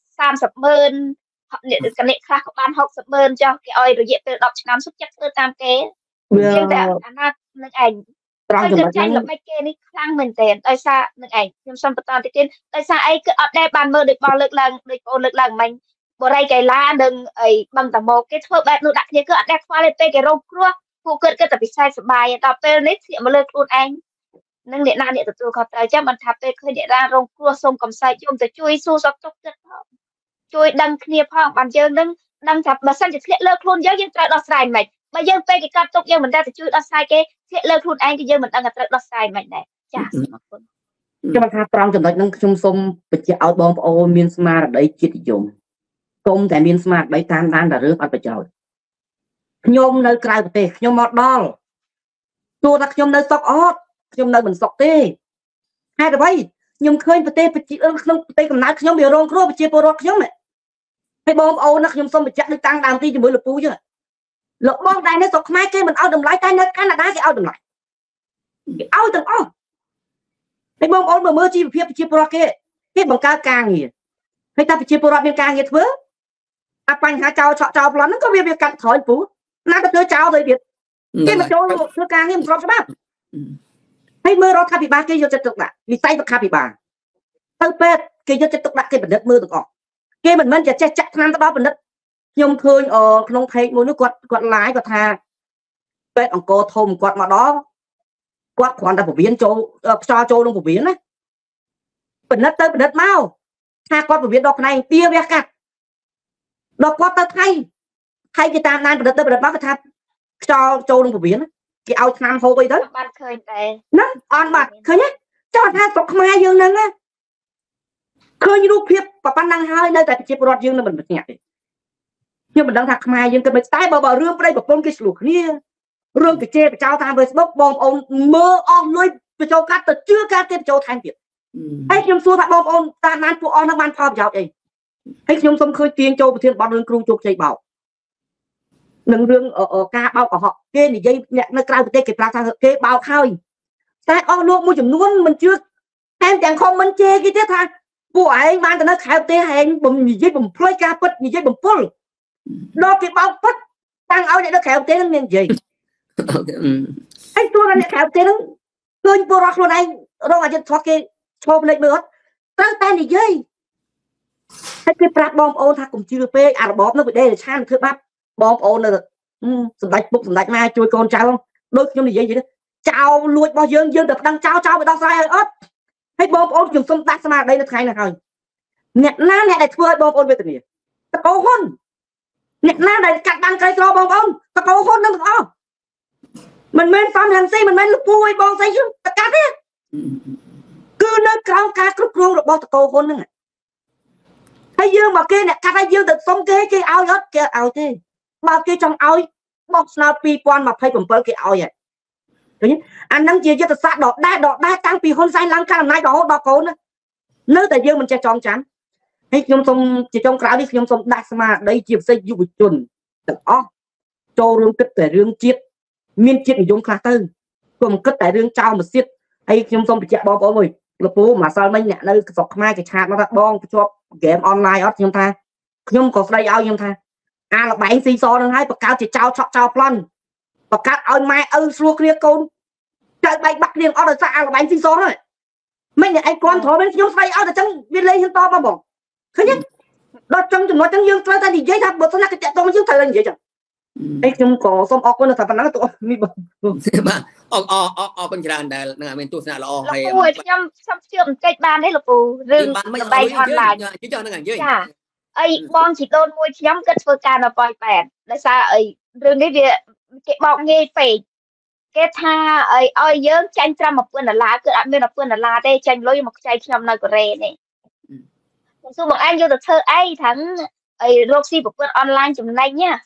30,000អ្នកកណិតខ្លះក៏បាន60,000ចុះគេឲ្យរយៈពេល10ឆ្នាំសុខចិត្តធ្វើតាមគេជាងតែអាណានឹងឯងត្រង់ចំណុចហ្នឹងល្បិចគេនេះខ្លាំងមែនទែនដោយសារនឹងឯងខ្ញុំសុំបន្តតិចទៀតដោយសារអីគឺអត់ដែលបានមើលដូចបងលើកឡើងដូចបងលើកឡើងមិញបរិយកៃឡានិងអីបឹងតមោគេធ្វើបែបនោះដាក់គ្នាគឺអត់ដែលខ្វល់ទេពេលគេរងគ្រោះពួកគាត់គិតតែពិសេសសុបាយដល់ពេលនេះធ្លាក់មកលើខ្លួនឯងនឹងអ្នកណាអ្នកទទួលខុសត្រូវចាំមិនថាពេលឃើញអ្នកណារងគ្រោះសូមកំសែកជុំទៅជួយសួរសុខទុក្ខចិត្តផងជួយដឹងគ្នាផងបានយើងនឹងដឹងថាបើសិនជាធ្លាក់លើខ្លួនយើងត្រូវដោះស្រាយមិនបើយើងពេលគេកាត់ទុកយើងមិនដែលទៅជួយដោះស្រាយគេធ្លាក់លើខ្លួនឯងគឺយើងមិនដឹងថាត្រូវដោះស្រាយមិនដែរចា៎សូមអរគុណខ្ញុំថាត្រង់ចំណុចហ្នឹងខ្ញុំសូមបញ្ជាក់ឲ្យបងប្អូនមានស្មារតីជាតិនិយមគុំតែមានស្មារតីតាមដានតែរឿងអត់ប្រយោជន៍ខ្ញុំនៅក្រៅប្រទេសខ្ញុំមកដល់ទោះថាខ្ញុំនៅស្រុកអត់ខ្ញុំនៅមិនស្រុកទេហេតុអ្វីខ្ញុំឃើញប្រទេសក្នុងប្រទេសកំណើតខ្ញុំវារងគ្រោះប្រជាពលរដ្ឋខ្ញុំហើយបងប្អូនណាខ្ញុំសូមបញ្ជាក់ដូចតាំងដើមទីជាមួយលោកពូចឹងលោកបងតែនៅស្រុកខ្មែរគេមិនឲ្យតម្លៃតែនៅកាណាដាគេឲ្យតម្លៃគេឲ្យទាំងអស់ហើយបងប្អូនមើលជីវភាពប្រជាពលរដ្ឋគេបង្កើតការងារហើយតែប្រជាពលរដ្ឋមានការងារធ្វើអាបញ្ហាចោលឆក់ចោលប្លន់ហ្នឹងក៏វាកាត់ក្រោយពូណាទៅធ្វើចោលទៅទៀតគេមកចូលធ្វើការងារមិនស្របច្បាប់ហើយមើលរដ្ឋាភិបាលគេយកចិត្តទុកដាក់វិស័យសុខាភិបាលទៅពេទ្យគេយកចិត្តទុកដាក់គេពិនិត្យមើលទាំងអស់គេមិនមែនចេះចាក់ថ្នាំទៅដល់ពិនិត្យខ្ញុំឃើញក្នុងเพจមួយនោះគាត់ live គាត់ថាពេទ្យអង្គរធំគាត់មកដល់គាត់គ្រាន់តែពវៀនចូលខ្យល់ចូលក្នុងពវៀនណាពិនិត្យទៅពិនិត្យមកថាគាត់ពវៀនដល់ផ្នែកទាវះកាត់ដល់គាត់ទៅថៃគេតាមដានពិនិត្យទៅពិនិត្យមកគាត់ថាខ្យល់ចូលក្នុងពវៀនគេឲ្យថ្នាំហូបអីទៅបានឃើញតែហ្នឹងអត់បាត់ឃើញទេចង់ថាស្រុកខ្មែរយើងហ្នឹងណាឃើញរូបភាពប៉ុណ្ណឹងហើយនៅតែប្រជាពលរដ្ឋយើងនៅមិនប្រញាប់ទេខ្ញុំមិនដឹងថាខ្មែរយើងគិតមិនតែបើរឿងប្តីប្រពន្ធគេឆ្លោះគ្នារឿងកជេបចោលតាម Facebook បងប្អូនមើលអស់លុយបញ្ចូលកាត់ទៅជឿការទៀតបញ្ចូលថែមទៀតហើយខ្ញុំសួរថាបងប្អូនតាមដានពួកអស់ហ្នឹងបានផលប្រយោជន៍អីហើយខ្ញុំសូមឃើញទាញចូលប្រធានបទរឿងគ្រូជោគជ័យបោកនឹងរឿងការបោកកុហកគេនិយាយអ្នកនៅក្រៅប្រទេសគេប្រាប់ថាគេបោកហើយតែអស់លោកមួយចំនួនមិនជឿថែមទាំងខមមិនជេរគេទៀតថាពួកឯងបានទៅនៅក្រៅប្រទេសឯងនិយាយបំភ្លុយការពិតនិយាយបំពុលដល់គេបោកពិតតាំងឲ្យអ្នកនៅក្រៅប្រទេសហ្នឹងមាននិយាយហើយទោះអ្នកក្រៅប្រទេសហ្នឹងឃើញពលរដ្ឋខ្លួនឯងរងអយុត្តិធម៌គេឈប់ភ្លេចមើលអត់ត្រូវតែនិយាយហើយគេប្រាប់បងប្អូនថាកុំជឿពេកអារបបនោះវាដេរឆានធ្វើបាបបងប្អូននៅសម្ដេចពុកសម្ដេចម៉ែជួយកូនចៅដូចខ្ញុំនិយាយទៅចោលលួចរបស់យើងតែប្តឹងចោលវាដោះស្រាយឲ្យអត់ហើយបងប្អូនខ្ញុំសុំដាក់ស្មារតីនៅថ្ងៃនេះហើយអ្នកណាអ្នកដែលធ្វើឲ្យបងប្អូនវេទនាតកោហ៊ុនអ្នកណាដែលកាត់បានក្រីក្របងប្អូនតកោហ៊ុននឹងទាំងអស់មិនមែនសំរងស៊ីមិនមែនលោកពូឲ្យបងស្អីយើងតកាត់ទេគឺនៅក្រោមការគ្រប់គ្រងរបស់តកោហ៊ុនហ្នឹងហើយយើងមកគេអ្នកកាត់ឲ្យយើងទៅសុំគេឲ្យអត់គេឲ្យទេបើគេចង់ឲ្យបោះឆ្នោត2027គេឲ្យហើយឃើញអាហ្នឹងជាយុទ្ធសាស្ត្រដដែលតាំងពីហ៊ុនសែនឡើងកាន់អំណាចរហូតដល់កូននៅតែយើងមិនចេះចងចាំហើយខ្ញុំសូមជាចុងក្រោយនេះខ្ញុំសូមដាក់ស្មារតីជាពិសេសយុវជនទាំងអស់ចូលរួមគិតតែរឿងជាតិមានជាតិនិយមខ្លះទៅកុំគិតតែរឿងចោលមកទៀតហើយខ្ញុំសូមបញ្ជាក់បងប្អូនមួយលោកពូម្សិលមិញអ្នកនៅស្រុកខ្មែរគេឆាតមកថាបងភ្ជាប់ហ្គេមអនឡាញអត់ខ្ញុំថាខ្ញុំក៏ស្ដីឲ្យខ្ញុំថាអាលបែងស៊ីសនឹងហើយបង្កើតជាចោលឆក់ចោលប្លន់បង្កើតឲ្យម៉ែឪស្រួលគ្នាកូនចៅបែកបាក់គ្នាអត់ដោយសារអាលបែងស៊ីសហ្នឹងមិនអ្នកឯងគាត់ត្រូវខ្ញុំស្ដីឲ្យតែចឹងវាលេងហ៊ានតបបងឃើញទេដល់ចឹងចំណុចចឹងយើងត្រូវតែនិយាយថាបើសិនណាគេតាក់ទងយើងត្រូវតែនិយាយចឹងហើយខ្ញុំក៏សូមអរគុណថាប៉ុណ្ណឹងទៅនេះបងបាទអរគុណច្រើនដែលនឹងមានទស្សនៈល្អហើយខ្ញុំសុំជឿបន្តិចបានទេលោកពូរឿងល្បែងអនឡាញជឿហ្នឹងនិយាយចាអីបងជីដូនមួយខ្ញុំគិតធ្វើការនៅប៉ោយប៉ែតដោយសារអីរឿងនេះវាគេបោកងាយពេកគេថាអីឲ្យយើងចាញ់ត្រឹម$1000គឺអត់មាន$1000ទេចាញ់លុយមកខ្ចីខ្ញុំនៅកូរ៉េនេះខ្ញុំសួរបងឯងយកទៅធ្វើអីថាអីរកស៊ីប្រពន្ធអនឡាញចំណេញណា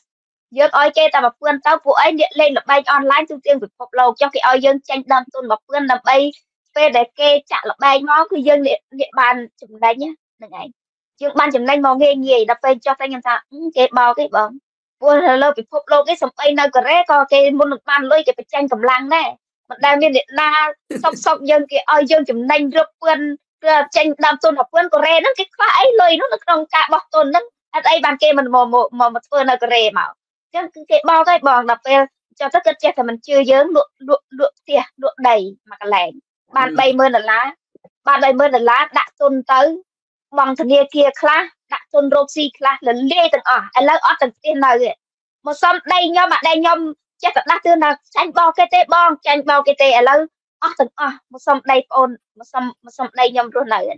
dương ơi kê ta mà phương tao phụ ấy điện lên là bay online tu tiên việc phục lầu cho cái ơi dương tranh đam tôn mà phương là bay về để kê chạ là bay ngó cứ dương địa bàn chùm đấy nhá này dương ban chùm đánh mò nghe nghề đập bay cho anh em ta kê bao cái bóng buồn là lâu bị phục lầu cái sầm bay nơi cái co kê muốn được ban lôi cái bị tranh cầm lăng này mình đang miền điện na sọc sọc dương cái ơi dương chùm đánh rập phương tranh đam tôn học phương có nó cái khoái lôi nó trong cả bọc tôn nó ở đây bàn kê mình mò phương nơi cái mà cái bao cái bòn đập về cho tất cả chết thì mình chưa dớn lụa tia lụa đầy mà cái lạnh bàn bay mơn là lá bàn bay mơn là lá đã tôn tới bằng thằng kia khá đã tôn roxy khá là lê từng anh lấy ở từng tiền nào vậy một xong đây nhau mà đây nhau chết đã tương là tranh bao cái tê bon tranh bao cái tê lấy ở từng một xong đây ôn một xong đây nhau rồi này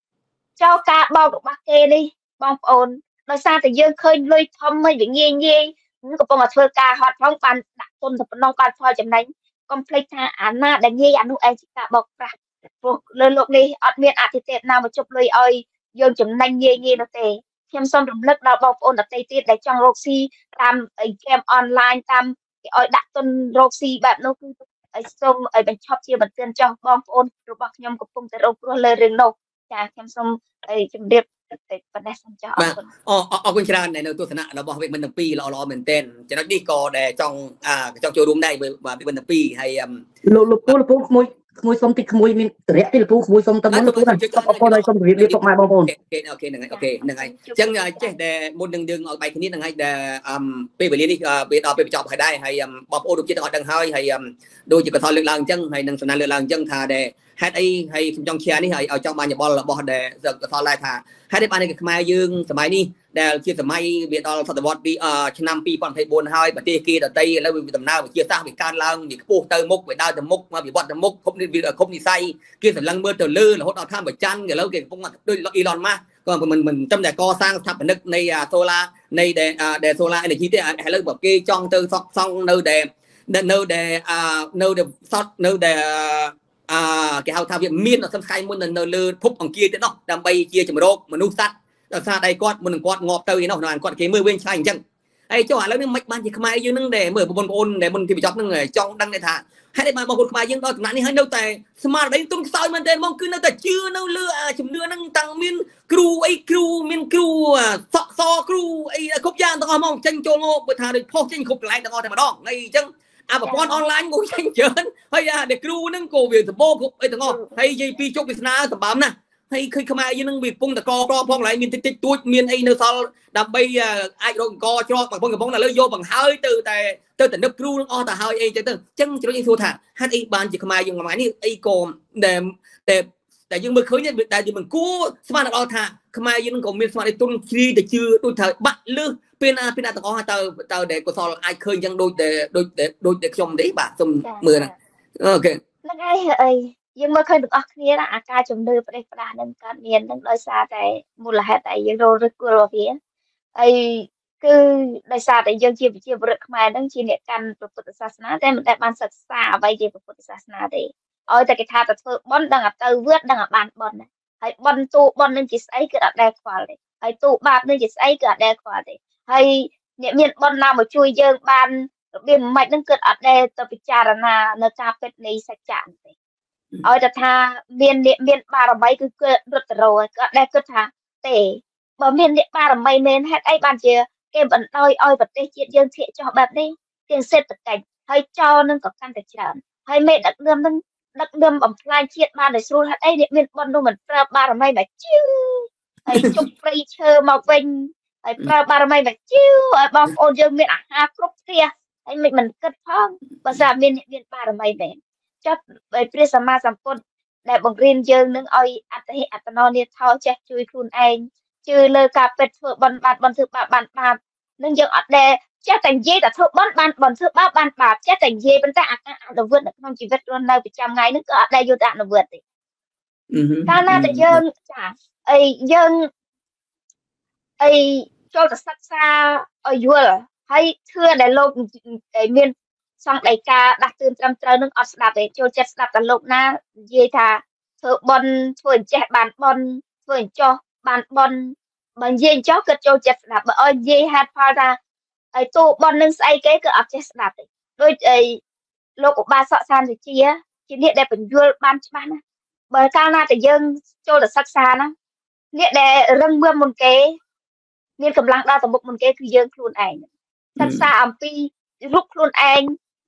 cho cả bao được bác kê đi bong ôn nói sao thì dương khơi lôi thăm mới bị nghe ngheก็ปมาเพื่อการฮอตท้องปันดักต้นน้องปันพอจำนั้นคอมเพล็กซ์อ่านมาดังยี่อนุเอจิกาบอกปะพวกเลยโลกนี้อดเมียนอาทิเตนามาจบเลยอ้อยยนจำนั้นยี่ยี่นั่นเองเพิ่มซ้ำรำลึกเราบอกโอนดับเตยได้จังโรซีตามไอเกมออนไลน์ตามอ้อยดักต้นโรซีแบบนู้นไอส้มไอเป็นชอบเชียร์มันเตือนจังบองโอนรูปยมกับปุ่มแต่เรากลัวเลยเรื่องโนจ้าเพิ่มซ้ำไอจำเรียบประเด็นสัญจรเอาคุณชราในตัวสนะเราบอกเป็นมันปีเราล้อเหมือนเต้นจะนักดีกอแต่จ้องโจรุมได้มาเป็นมันปีให้ลูกปูขโมยส้มติดขโมยมีเรียกที่ลูกปูขโมยส้มตะมุนลูกปูนั่นเอาคนใดส้มเรียกตกมาบางคนโอเคนั่งไงจังเจ๊แต่บนดึงเอาไปทีนี้นั่งไงแต่ไปเรียนนี่ไปต่อไปจอบให้ได้ให้บอกโอ้ดูจิตเขาดังให้ดูจิตกระทอนเรื่องรางจังให้นังสนานเรื่องรางจังทาแต่ให้ให้จองเชียร์นี่ให้เอาจ้องมาอย่าบอลแต่กระทอนลายทาให้ได้ปานในขมายยืงสมัยนี้แต่เชียร์สมัยเบียดอลศตวรรษปีชนำปีปอนไทยบนให้ประเทศกีแต่ไทยแล้วมีตำนานเชียร์สร้างมีการลังมีปูเตอร์มุกไปดาวเตอร์มุกมาบีบอลเตอร์มุกครบนี่ไซเกี่ยวกับลังเมื่อเตอร์ลื่นแล้วหดเอาท่าแบบจันแล้วเกี่ยวกับพวกด้วยอีลอนมาก็มันจำแต่ก่อสร้างสถาปนิกในโซลาในเดโซลาในที่ที่ให้เลิกแบบกีจ้องเตอร์ซ่องเนอเดซอดเนอเดcái hào thao việc miên ở sân khai muốn nở lơ phúc bằng kia thế nó đam bay chia chừng rô mà nu sắt ở xa đây quạt ngọt tơi nó hoàn quạt cái mưa bên sai chẳng ai cho hỏi là mạch ban chỉ khai dương nâng để mở một ôn để mình thì bị chọc nâng trong đăng để thả hay để mà một khai dương đó nạn đi hay đâu tại smart đấy tung soi mình tên mong cứ nó tại chưa đâu lừa chừng đưa nâng tăng miên crew so crew ấy khúc giang tao mong tranh cho ngô bữa thà được phô tranh khúc lại taoแต่มาดองngay chẳng mà con online ngồi tranh chớn hay để crew nâng cổ việc bô khúc ấy tao ngon hay dây pi chốt cái na tao bám nè hay khi khai dương nâng việc pung tao co phong lại miền tích tuốt miền ấy nơi sau đập bay ai rồi co cho bằng phong cái bóng là lơi vô bằng hơi từ tỉnh nước crew nó ta hơi ấy từ chân chỉ nói thua thà hát ấy ban chỉ khai dương mà này ấy còn để dương mới khởi nhân tại vì mình cố smart là thà khai dương còn miền smart để tuân khi để chưa tôi thời bắt lư bên tao có tao để có so ai khơi dân đôi để trong đấy bà trong mưa này ok nó ngay ấy nhưng mà khơi được ở kia làอาการจมดื้อประเด็นประเด็นการเรียนตั้งโดยสารแต่มูลเหตุแต่ยังโดนรึกลัวเพี้ยไอ้คือโดยสารแต่ยังเชี่ยวบริขมายตั้งชี้เนี่ยการประพุทธศาสนาแต่มันแต่บานศึกษาไว้เกี่ยวกับประพุทธศาสนาดีเอาแต่กิจการแต่เธอบอนดังอ่ะเตอเวือดดังอ่ะบานบอนนะไอ้บอนตู้บอนนึงจิตไอ้เกิดอะไรกว่าเลยไอ้ตู้บาปนึงจิตไอ้เกิดอะไรกว่าเลยให้เนี่ยมีบอนนามาช่วยเยอะบานเบี่ยมไม่นึงเกิดอะไรตัวพิจารณาในการเป็นในสัจจะเอาแต่ถ้าเมียนบารมีคือเกิดรัตโรก็ได้ก็ถ้าแต่บ่เมียนบารมีเน้นให้ไอ้บ้านเจียเก็บอันอ้อยประเทศจีนยังเสียจอแบบนี้เตียงเสร็จตะกันให้จอนึงกับการแต่เฉลิมให้เมดักเดิมนึงดักเดิมบ่พลายเชียดมาได้สู้ให้ไอ้เนี่ยเมียนบอลดูเหมือนปราบารมีแบบจิ้วไอ้จุกปรีเชอร์มาเวงไอ้ปราบารมีแบบจิ้วไอ้บอมโอนยังเมียนอาหารครบเสียไอ้มันเกิดพ้องภาษาเมียนบารมีแบบจับไปเปรียบสมาสัมปนแต่บางเรียนเยอะนึงเอาอัตโนเนี่ยเท่าเช็คช่วยคุณเองชื่อเลยกับเป็ดเถื่อบอลถือบาบนึงยังอัดแดเช็คแต่งเย่แต่เถื่อบอลถือบาบาเช็คแต่งเย่เป็นแต่อัดเวิร์ดในความชีวิตวันเราไปจำไงนึกก็อัดได้อยู่แต่อัดเวิร์ดดิการน่าจะยังจ้ะไอ้ยังไอ้โจทย์ศักษาไอ้ยัวให้เชื่อในโลกไอ้เมียนxong đại ca đặt tên trăm trời nước ở đạp để cho chết đạp tận lục na dê thà thợ bon thuyền chết bàn bon thuyền cho bàn bon bằng dê cho cái cho chết đạp bởi ơi dê hạt pha ra ai tu bọn nâng say cái cứ ập chết đạp đôi ấy lô của ba sợ san thì chia chỉ niệm đẹp bình vua ban ban bởi cao na thì dương cho là sắc xa nó niệm đẹp răng mưa một cái niệm cầm lăng đa tầm một cáiคือdương luôn ảnh sắc xa âm pi lúc luôn ảnh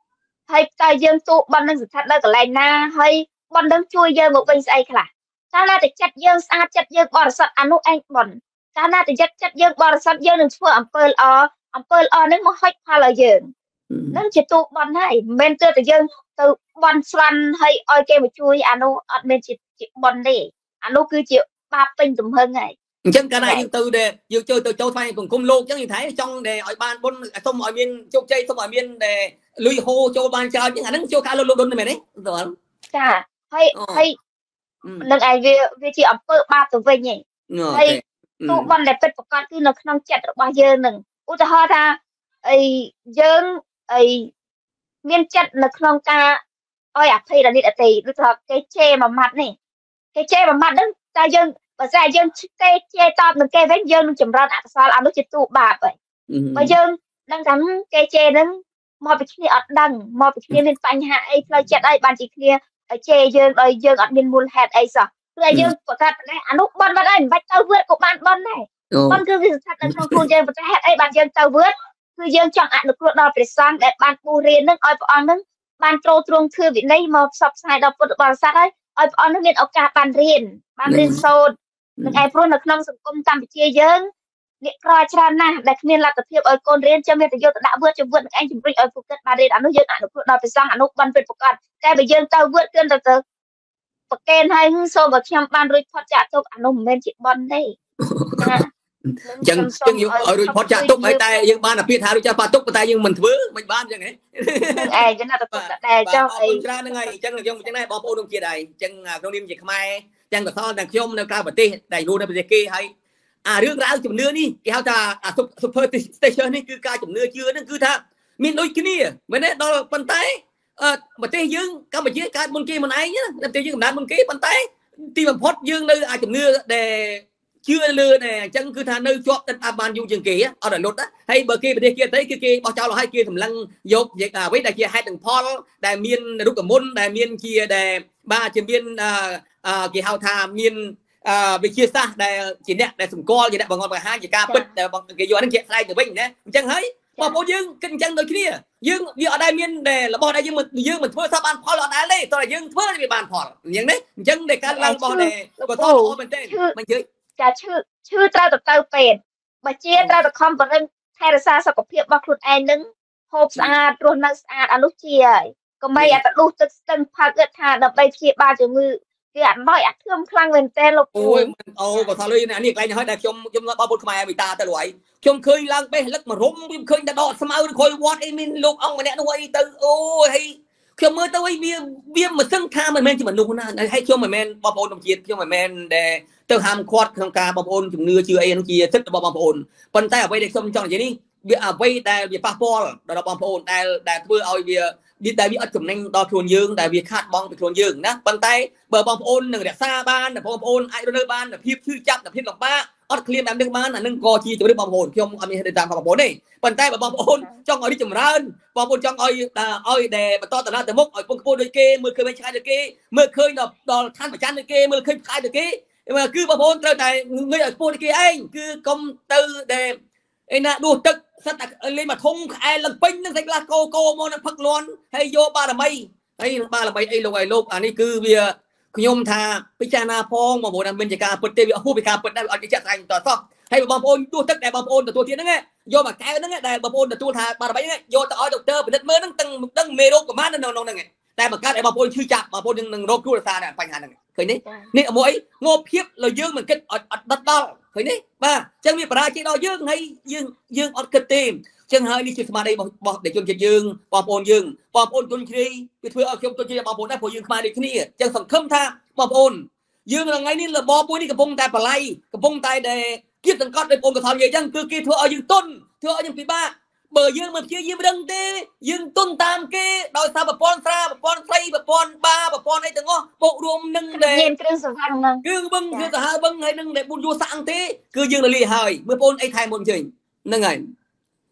hay tay dương tu bọn nâng thật đây cả lại na hay bọn nâng chui dương một bên say cả cao na thì chặt dương xa chặt dương bỏ sợ anh lúc anh bọn cao na thì chặt dương bỏ sợ dương đừng chua âm pearl nên mà hết pha là dươngนั่นจะตูบอลให้เมนเตอร์แต่ยังตูบอลสลันให้ออยเกมช่วยอนุอัดเมนจิบอลได้อนุคือจิปาเป็นตุ่มเฮิงไง chân cái này từ để yêu chơi từ châu thay cùng cung lô chứ như thế trong để ở ban bốn xong mọi miền châu chơi xong mọi miền để lui hô châu ban chơi những anh châu cá lô đôn này mày đấy rồi จ้าให้นั่นไอเวจีอัมเปอร์บาตัวเวนี่ให้ตูบอลได้เป็นประกอบคือหนึ่งน้องจัดบาเยอะหนึ่งอุตหะท่าไอเยิงไอเมียนจัดหนึ่งน้องกาอ้อยอัพให้ละนิดตีรู้จักcái che mà mặt này cái che mà mặt đó ta dân và ra dân cái che to mình cái vén dân chùm ra ạ sao làm nó chỉ tụ bạc vậy và dân đang gắn cái che đó mò bị kia ọt đằng mò bị kia nên phanh hạ ai phơi chặt ai bàn chỉ kia ở che dân ọt nên mua hạt ai saoคือdân của ta này anh lúc bắn đây bắt tàu vượt của bạn bắn này bắn cứ việc thật là không thu dân và hạt ai bàn dân tàu vượtคือdân chọn ăn được luôn đó để sang để bàn bù riêng nước oi bọn nước bàn trâu trung thư vị này mà sập sai đọc bột bò sát ấy oi bọn nước nên ở cả bàn riêng sâuនឹងឯព្រោះនៅក្នុងសង្គមកម្ពុជាយើងអ្នកក្រច្រើនណាស់ដែលគ្មានលទ្ធភាពឲ្យកូនរៀនចាំមានតែយកទៅដាក់វត្តជំវត្តនឹងឯងជំរុញឲ្យពួកគាត់បានរៀនអានោះយើងអនុគ្រោះដល់ព្រះសង្ឃអនុបានពិតប្រកបតែបើយើងទៅវត្តគឺទៅប្រកេនហើយសូមឲ្យខ្ញុំបានរួចផុតចាកទុកអានោះមិនមែនជាបន់ទេចឹងយើងឲ្យរួចផុតចាកទុកហើយតែយើងបានអាពាហ៍ថារួចចាកផុតទុកតែយើងមិនធ្វើមិនបានចឹងហ៎ឯងចឹងណាទៅតែចុះអីច្រើនហ្នឹងហើយចឹងខ្ញុំចឹងដែរបងប្អូនក្នុងជាតិហើយចឹងក្នុងនាមជាខ្មែរទាំងកសលទាំងខ្ញុំនៅក្រៅប្រទេសដែលរស់នៅប្រទេសគេហើយអារឿងរ៉ាវជំនឿនេះគេហៅថា superstition នេះគឺការជំនឿជឿហ្នឹងគឺថាមានដូចគ្នាមែនទេដល់ប៉ុន្តែប្រទេសយើងកម្ពុជាកើតមុនគេមិនឯងណាប្រទេសយើងកំណើតមុនគេប៉ុន្តែទីបំផុតយើងនៅអាចជំនឿដែលជឿលើតែអញ្ចឹងគឺថានៅជាប់ទឹកបានយូរជាងគេអត់ឲ្យលុតហើយបើគេប្រទេសគេទៅគឺគេបោះចោលឲ្យគេសម្លឹងយកអ្វីដែលជាហេតុនិងផលដែលមានរូបមន្តដែលមានជាដែលបាទជាមានគេហៅថាមានវិជាសាស្ត្រដែលជាអ្នកដែលសម្គាល់ជាអ្នកបង្កបង្ហាញជាការពិតដែលគេយកហ្នឹងជាខ្លែងទៅវិញណាអញ្ចឹងហើយបងប្អូនយើងគិតអញ្ចឹងដូចគ្នាយើងវាអត់ដែលមានដែលរបស់ដែលយើងមិនធ្វើថាបានផលអត់ដែលទេតោះយើងធ្វើវាបានផលអញ្ចឹងទេអញ្ចឹងដែលការឡើងរបស់ដែលក៏តល្អមែនទេមិនជឿចាឈឺត្រូវទៅពេទ្យបើជាត្រូវទៅខំបរិញ្ញថែរក្សាសុខភាពរបស់ខ្លួនឯងនឹងហូបស្អាតរស់នៅស្អាតអានោះជាហើយកុំឲ្យតែដុសទឹកស្ទឹងផឹកគាត់ថាដើម្បីព្យាបាលជំងឺគេអត់nóiអាធឿមខ្លាំងមែនតើលោកអូយក៏ថាលុយនេះកន្លែងហើយដែលខ្ញុំបងប្អូនខ្មែរវិតាទៅលុយខ្ញុំឃើញឡើងបេះលឹកមរុំខ្ញុំឃើញតែដកស្មៅឬខុយវត្តអីមានលោកអង្គម្នាក់នោះអីទៅអូយហើយខ្ញុំមើលទៅអីវាមិនសឹងថាមិនមែនជាមនុស្សណាហើយខ្ញុំមិនមែនបងប្អូនក្នុងជាតិខ្ញុំមិនមែនដែលទៅហាមឃាត់ក្នុងការបងប្អូនជំនឿជឿអីនោះជាសិទ្ធិរបស់បងប្អូនប៉ុន្តែអ្វីដែលខ្ញុំចង់និយាយនេះវាអ្វីដែលវាប៉ះពាល់ដល់បងប្អូនដែលធ្វើឲ្យវាដែលវាអត់ចំណេញដល់ខ្លួនយើងដែលវាខាតបង់ពីខ្លួនយើងណាប៉ុន្តែបើបងប្អូននឹងរក្សាបានបងប្អូនអាចរស់នៅបានភាពឈឺចាប់ភាពលំបាកអត់ឃ្លានតាមនឹងបានអានឹងក៏ជាជំរឿនបងប្អូនខ្ញុំអត់មានហេតុតាមបងប្អូនទេប៉ុន្តែបើបងប្អូនចង់ឲ្យរីកចម្រើនបងប្អូនចង់ឲ្យដែលបន្តដំណើរទៅមុខឲ្យពងខ្ពស់ដូចគេមើលឃើញឆ្ងាយដូចគេមើលឃើញដល់ឋានប្រច័នដូចគេមើលឃើញផ្កាយដូចគេគឺបងប្អូនត្រូវតែងើយឲ្យខ្ពស់ដូចគេឯងគឺកុំទៅដែលឯណាដួសទឹកសិតតែលេងមកធំក្អែលឡើងពេញនឹងសាច់ក្លាកោមកនឹងផឹកលាន់ហើយយកបារមីហើយនឹងបារមីអីលោកអានេះគឺវាខ្ញុំថាពិចារណាផងបងប្អូនមានជាការពិតទេវាហួសពីការពិតដែរអត់ជាក់ស្ដែងតសោះហើយបងប្អូនដួសទឹកដែលបងប្អូនទទួលទៀតហ្នឹងយកមកកែវហ្នឹងដែលបងប្អូនទទួលថាបារមីហ្នឹងយកទៅឲ្យដុកទ័រពិនិត្យមើលហ្នឹងទាំងមេរោគប្រមាណនៅក្នុងហ្នឹងតែបង្កើតឲ្យបងប្អូនឈឺចាប់បងប្អូននឹងរោគគ្រួសារដែរបញ្ហាហ្នឹងឃើញទេនេះមួយងប់ភាពលើយើងមិនគិតអត់ដិតដល់ឃើញទេបាទអញ្ចឹងវាបរាជ័យដល់យើងហើយយើងអត់គិតទេអញ្ចឹងហើយនេះជាស្មារតីរបស់ដែលជនជាតិយើងបងប្អូនយើងបងប្អូនជនជ្រីវាធ្វើឲ្យខ្ញុំជនជាតិបងប្អូនដែរព្រោះយើងខ្មែរដូចគ្នាអញ្ចឹងសង្ឃឹមថាបងប្អូនយើងថ្ងៃនេះរបបមួយនេះកំពុងតែបល័យកំពុងតែដែលគៀបសង្កត់ដោយបងកថានិយាយអញ្ចឹងគឺគេធ្វើឲ្យយើងទន់ធ្វើឲ្យយើងពិបាកបើយើងមិនព្យាយាមរឹងទេយើងទន់តាមគេដោយសារប្រព័ន្ធស្រាប្រព័ន្ធស្រីប្រព័ន្ធបាប្រព័ន្ធអីទាំងអស់បូករួមនឹងដែលមានគ្រឿងសង្ហាហ្នឹងគឺវឹងគឺទៅហើវឹងហើយនឹងដែលបុញយូសាំងទេគឺយើងរលាយហើយមើលបងអីថែមុនជើញហ្នឹងហើយ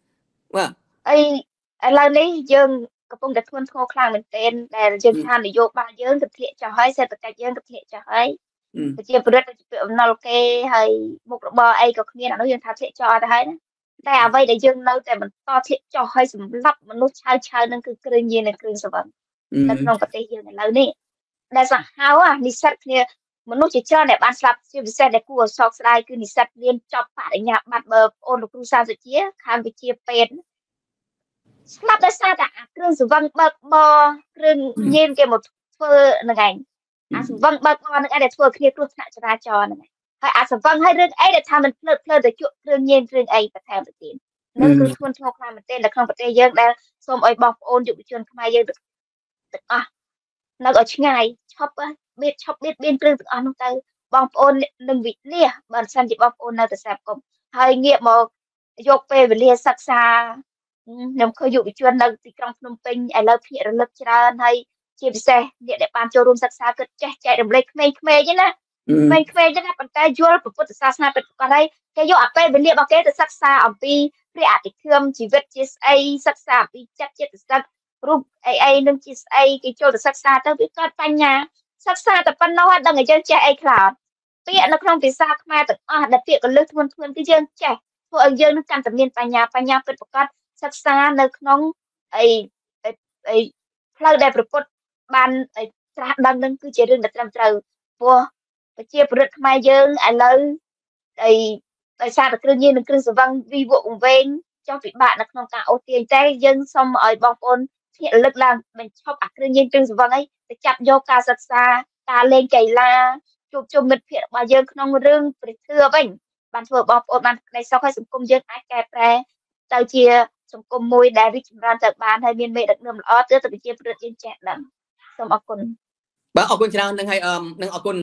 បាទឥឡូវនេះយើងកំពុងតែធ្ងន់ធ្ងរខ្លាំងមែនទែនដែលយើងថានយោបាយយើងក៏ធ្លាក់ចុះហើយសេដ្ឋកិច្ចយើងក៏ធ្លាក់ចុះហើយប្រជាពលរដ្ឋទៅអំណុលគេហើយមុខរបរអីក៏គ្មានអានោះយើងថាធ្លាក់ចុះអត់ទៅហើយណាតែអ្វីដែលយើងនៅតែបន្តធ្លាក់ចុះហើយសម្រាប់មនុស្សឆៅនឹងគឺគ្រឿងញៀននិងគ្រឿងស្រវឹងនៅក្នុងប្រទេសយើងឥឡូវនេះដែលសាហាវនិស្សិតគ្នាមនុស្សជាច្រើនដែលបានស្លាប់ជាពិសេសដែលគួរឲ្យសោកស្ដាយគឺនិស្សិតរៀនចប់បរិញ្ញាបត្របើប្អូនលោកគ្រូសាស្ត្រវិទ្យាខាងវិទ្យាពេទ្យស្លាប់ដោយសារតែអាគ្រឿងស្រវឹងបើកបរគ្រឿងញៀនគេមកធ្វើហ្នឹងឯងអាស្រវឹងបើកបរហ្នឹងឯងដែលធ្វើគ្នាគ្រោះថ្នាក់ចរាចរណ៍ហ្នឹងឯងហើយអាស្រវឹងហើយរឿងអីដែលថាมันភ្លើតទៅជក់គ្រឿងញៀនគ្រឿងអីបន្ថែមទៅទៀតនឹងគឺធ្ងន់ធ្ងរខ្លាំងមែនទែននៅក្នុងប្រទេសយើងដែលសូមឲ្យបងប្អូនយុវជនខ្មែរយើងទាំងអស់នៅឲ្យឆ្ងាយឈប់បៀតបៀនគ្រឿងទាំងអស់នោះទៅបងប្អូននឹងវិលាបើមិនជាបងប្អូននៅតែស្រាប់គុំហើយងាកមកយកពេលវេលាសិក្សាខ្ញុំឃើញយុវជននៅទីក្រុងភ្នំពេញឥឡូវភាគរលឹកច្រើនហើយជាពិសេសអ្នកដែលបានចូលរួមសិក្សាគិតចេះចែករំលែកក្មេងៗហ្នឹងណាក្មេងៗហ្នឹងប៉ុន្តែយល់ពុទ្ធសាសនាពិតប្រាកដហើយគេយកអាពេលវេលារបស់គេទៅសិក្សាអំពីព្រះអតិថិមជីវិតជាស្អីសិក្សាអំពីចិត្តចិត្តសិទ្ធិរូបអីនឹងជាស្អីគេចូលទៅសិក្សាទៅវាកើតបញ្ញាសិក្សាតែប៉ុណ្ណោះហើយដឹងតែយើងចេះអីខ្លះពាក្យនៅក្នុងភាសាខ្មែរទាំងអស់ដែលពាក្យកលឹះធ្ងន់គឺយើងចេះធ្វើឲ្យយើងនឹងកាន់តែមានបញ្ញាពិតប្រាកដសិក្សានៅក្នុងអីផ្លូវដែលប្រពុតបានត្រាស់ដឹងនឹងគឺជារឿងដែលត្រឹមត្រូវព្រោះប្រជាពលរដ្ឋខ្មែរយើងឥឡូវដោយសារតែគ្រឿងញៀននិងគ្រឿងស្រវឹងវិវក់វែងចុះពិបាកនៅក្នុងការអូសទាញតែយើងសូមឲ្យបងប្អូនភ្នាក់រលឹកឡើងបញ្ឈប់អាគ្រឿងញៀនគ្រឿងស្រវឹងអីទៅចាប់យកការសិក្សាការលេងកីឡាជួបជុំមិត្តភ័ក្តិរបស់យើងក្នុងរឿងព្រះធម៌វិញបានធ្វើបងប្អូនបានក្តីសុខហើយសង្គមយើងអាចកែប្រែទៅជាសង្គមមួយដែលរីកចម្រើនទៅបានហើយមានមេដឹកនាំល្អទៅប្រជាពលរដ្ឋយើងចេះដឹងសូមអរគុណបាទអរគុណច្រើននឹងហើយនឹងអរគុណ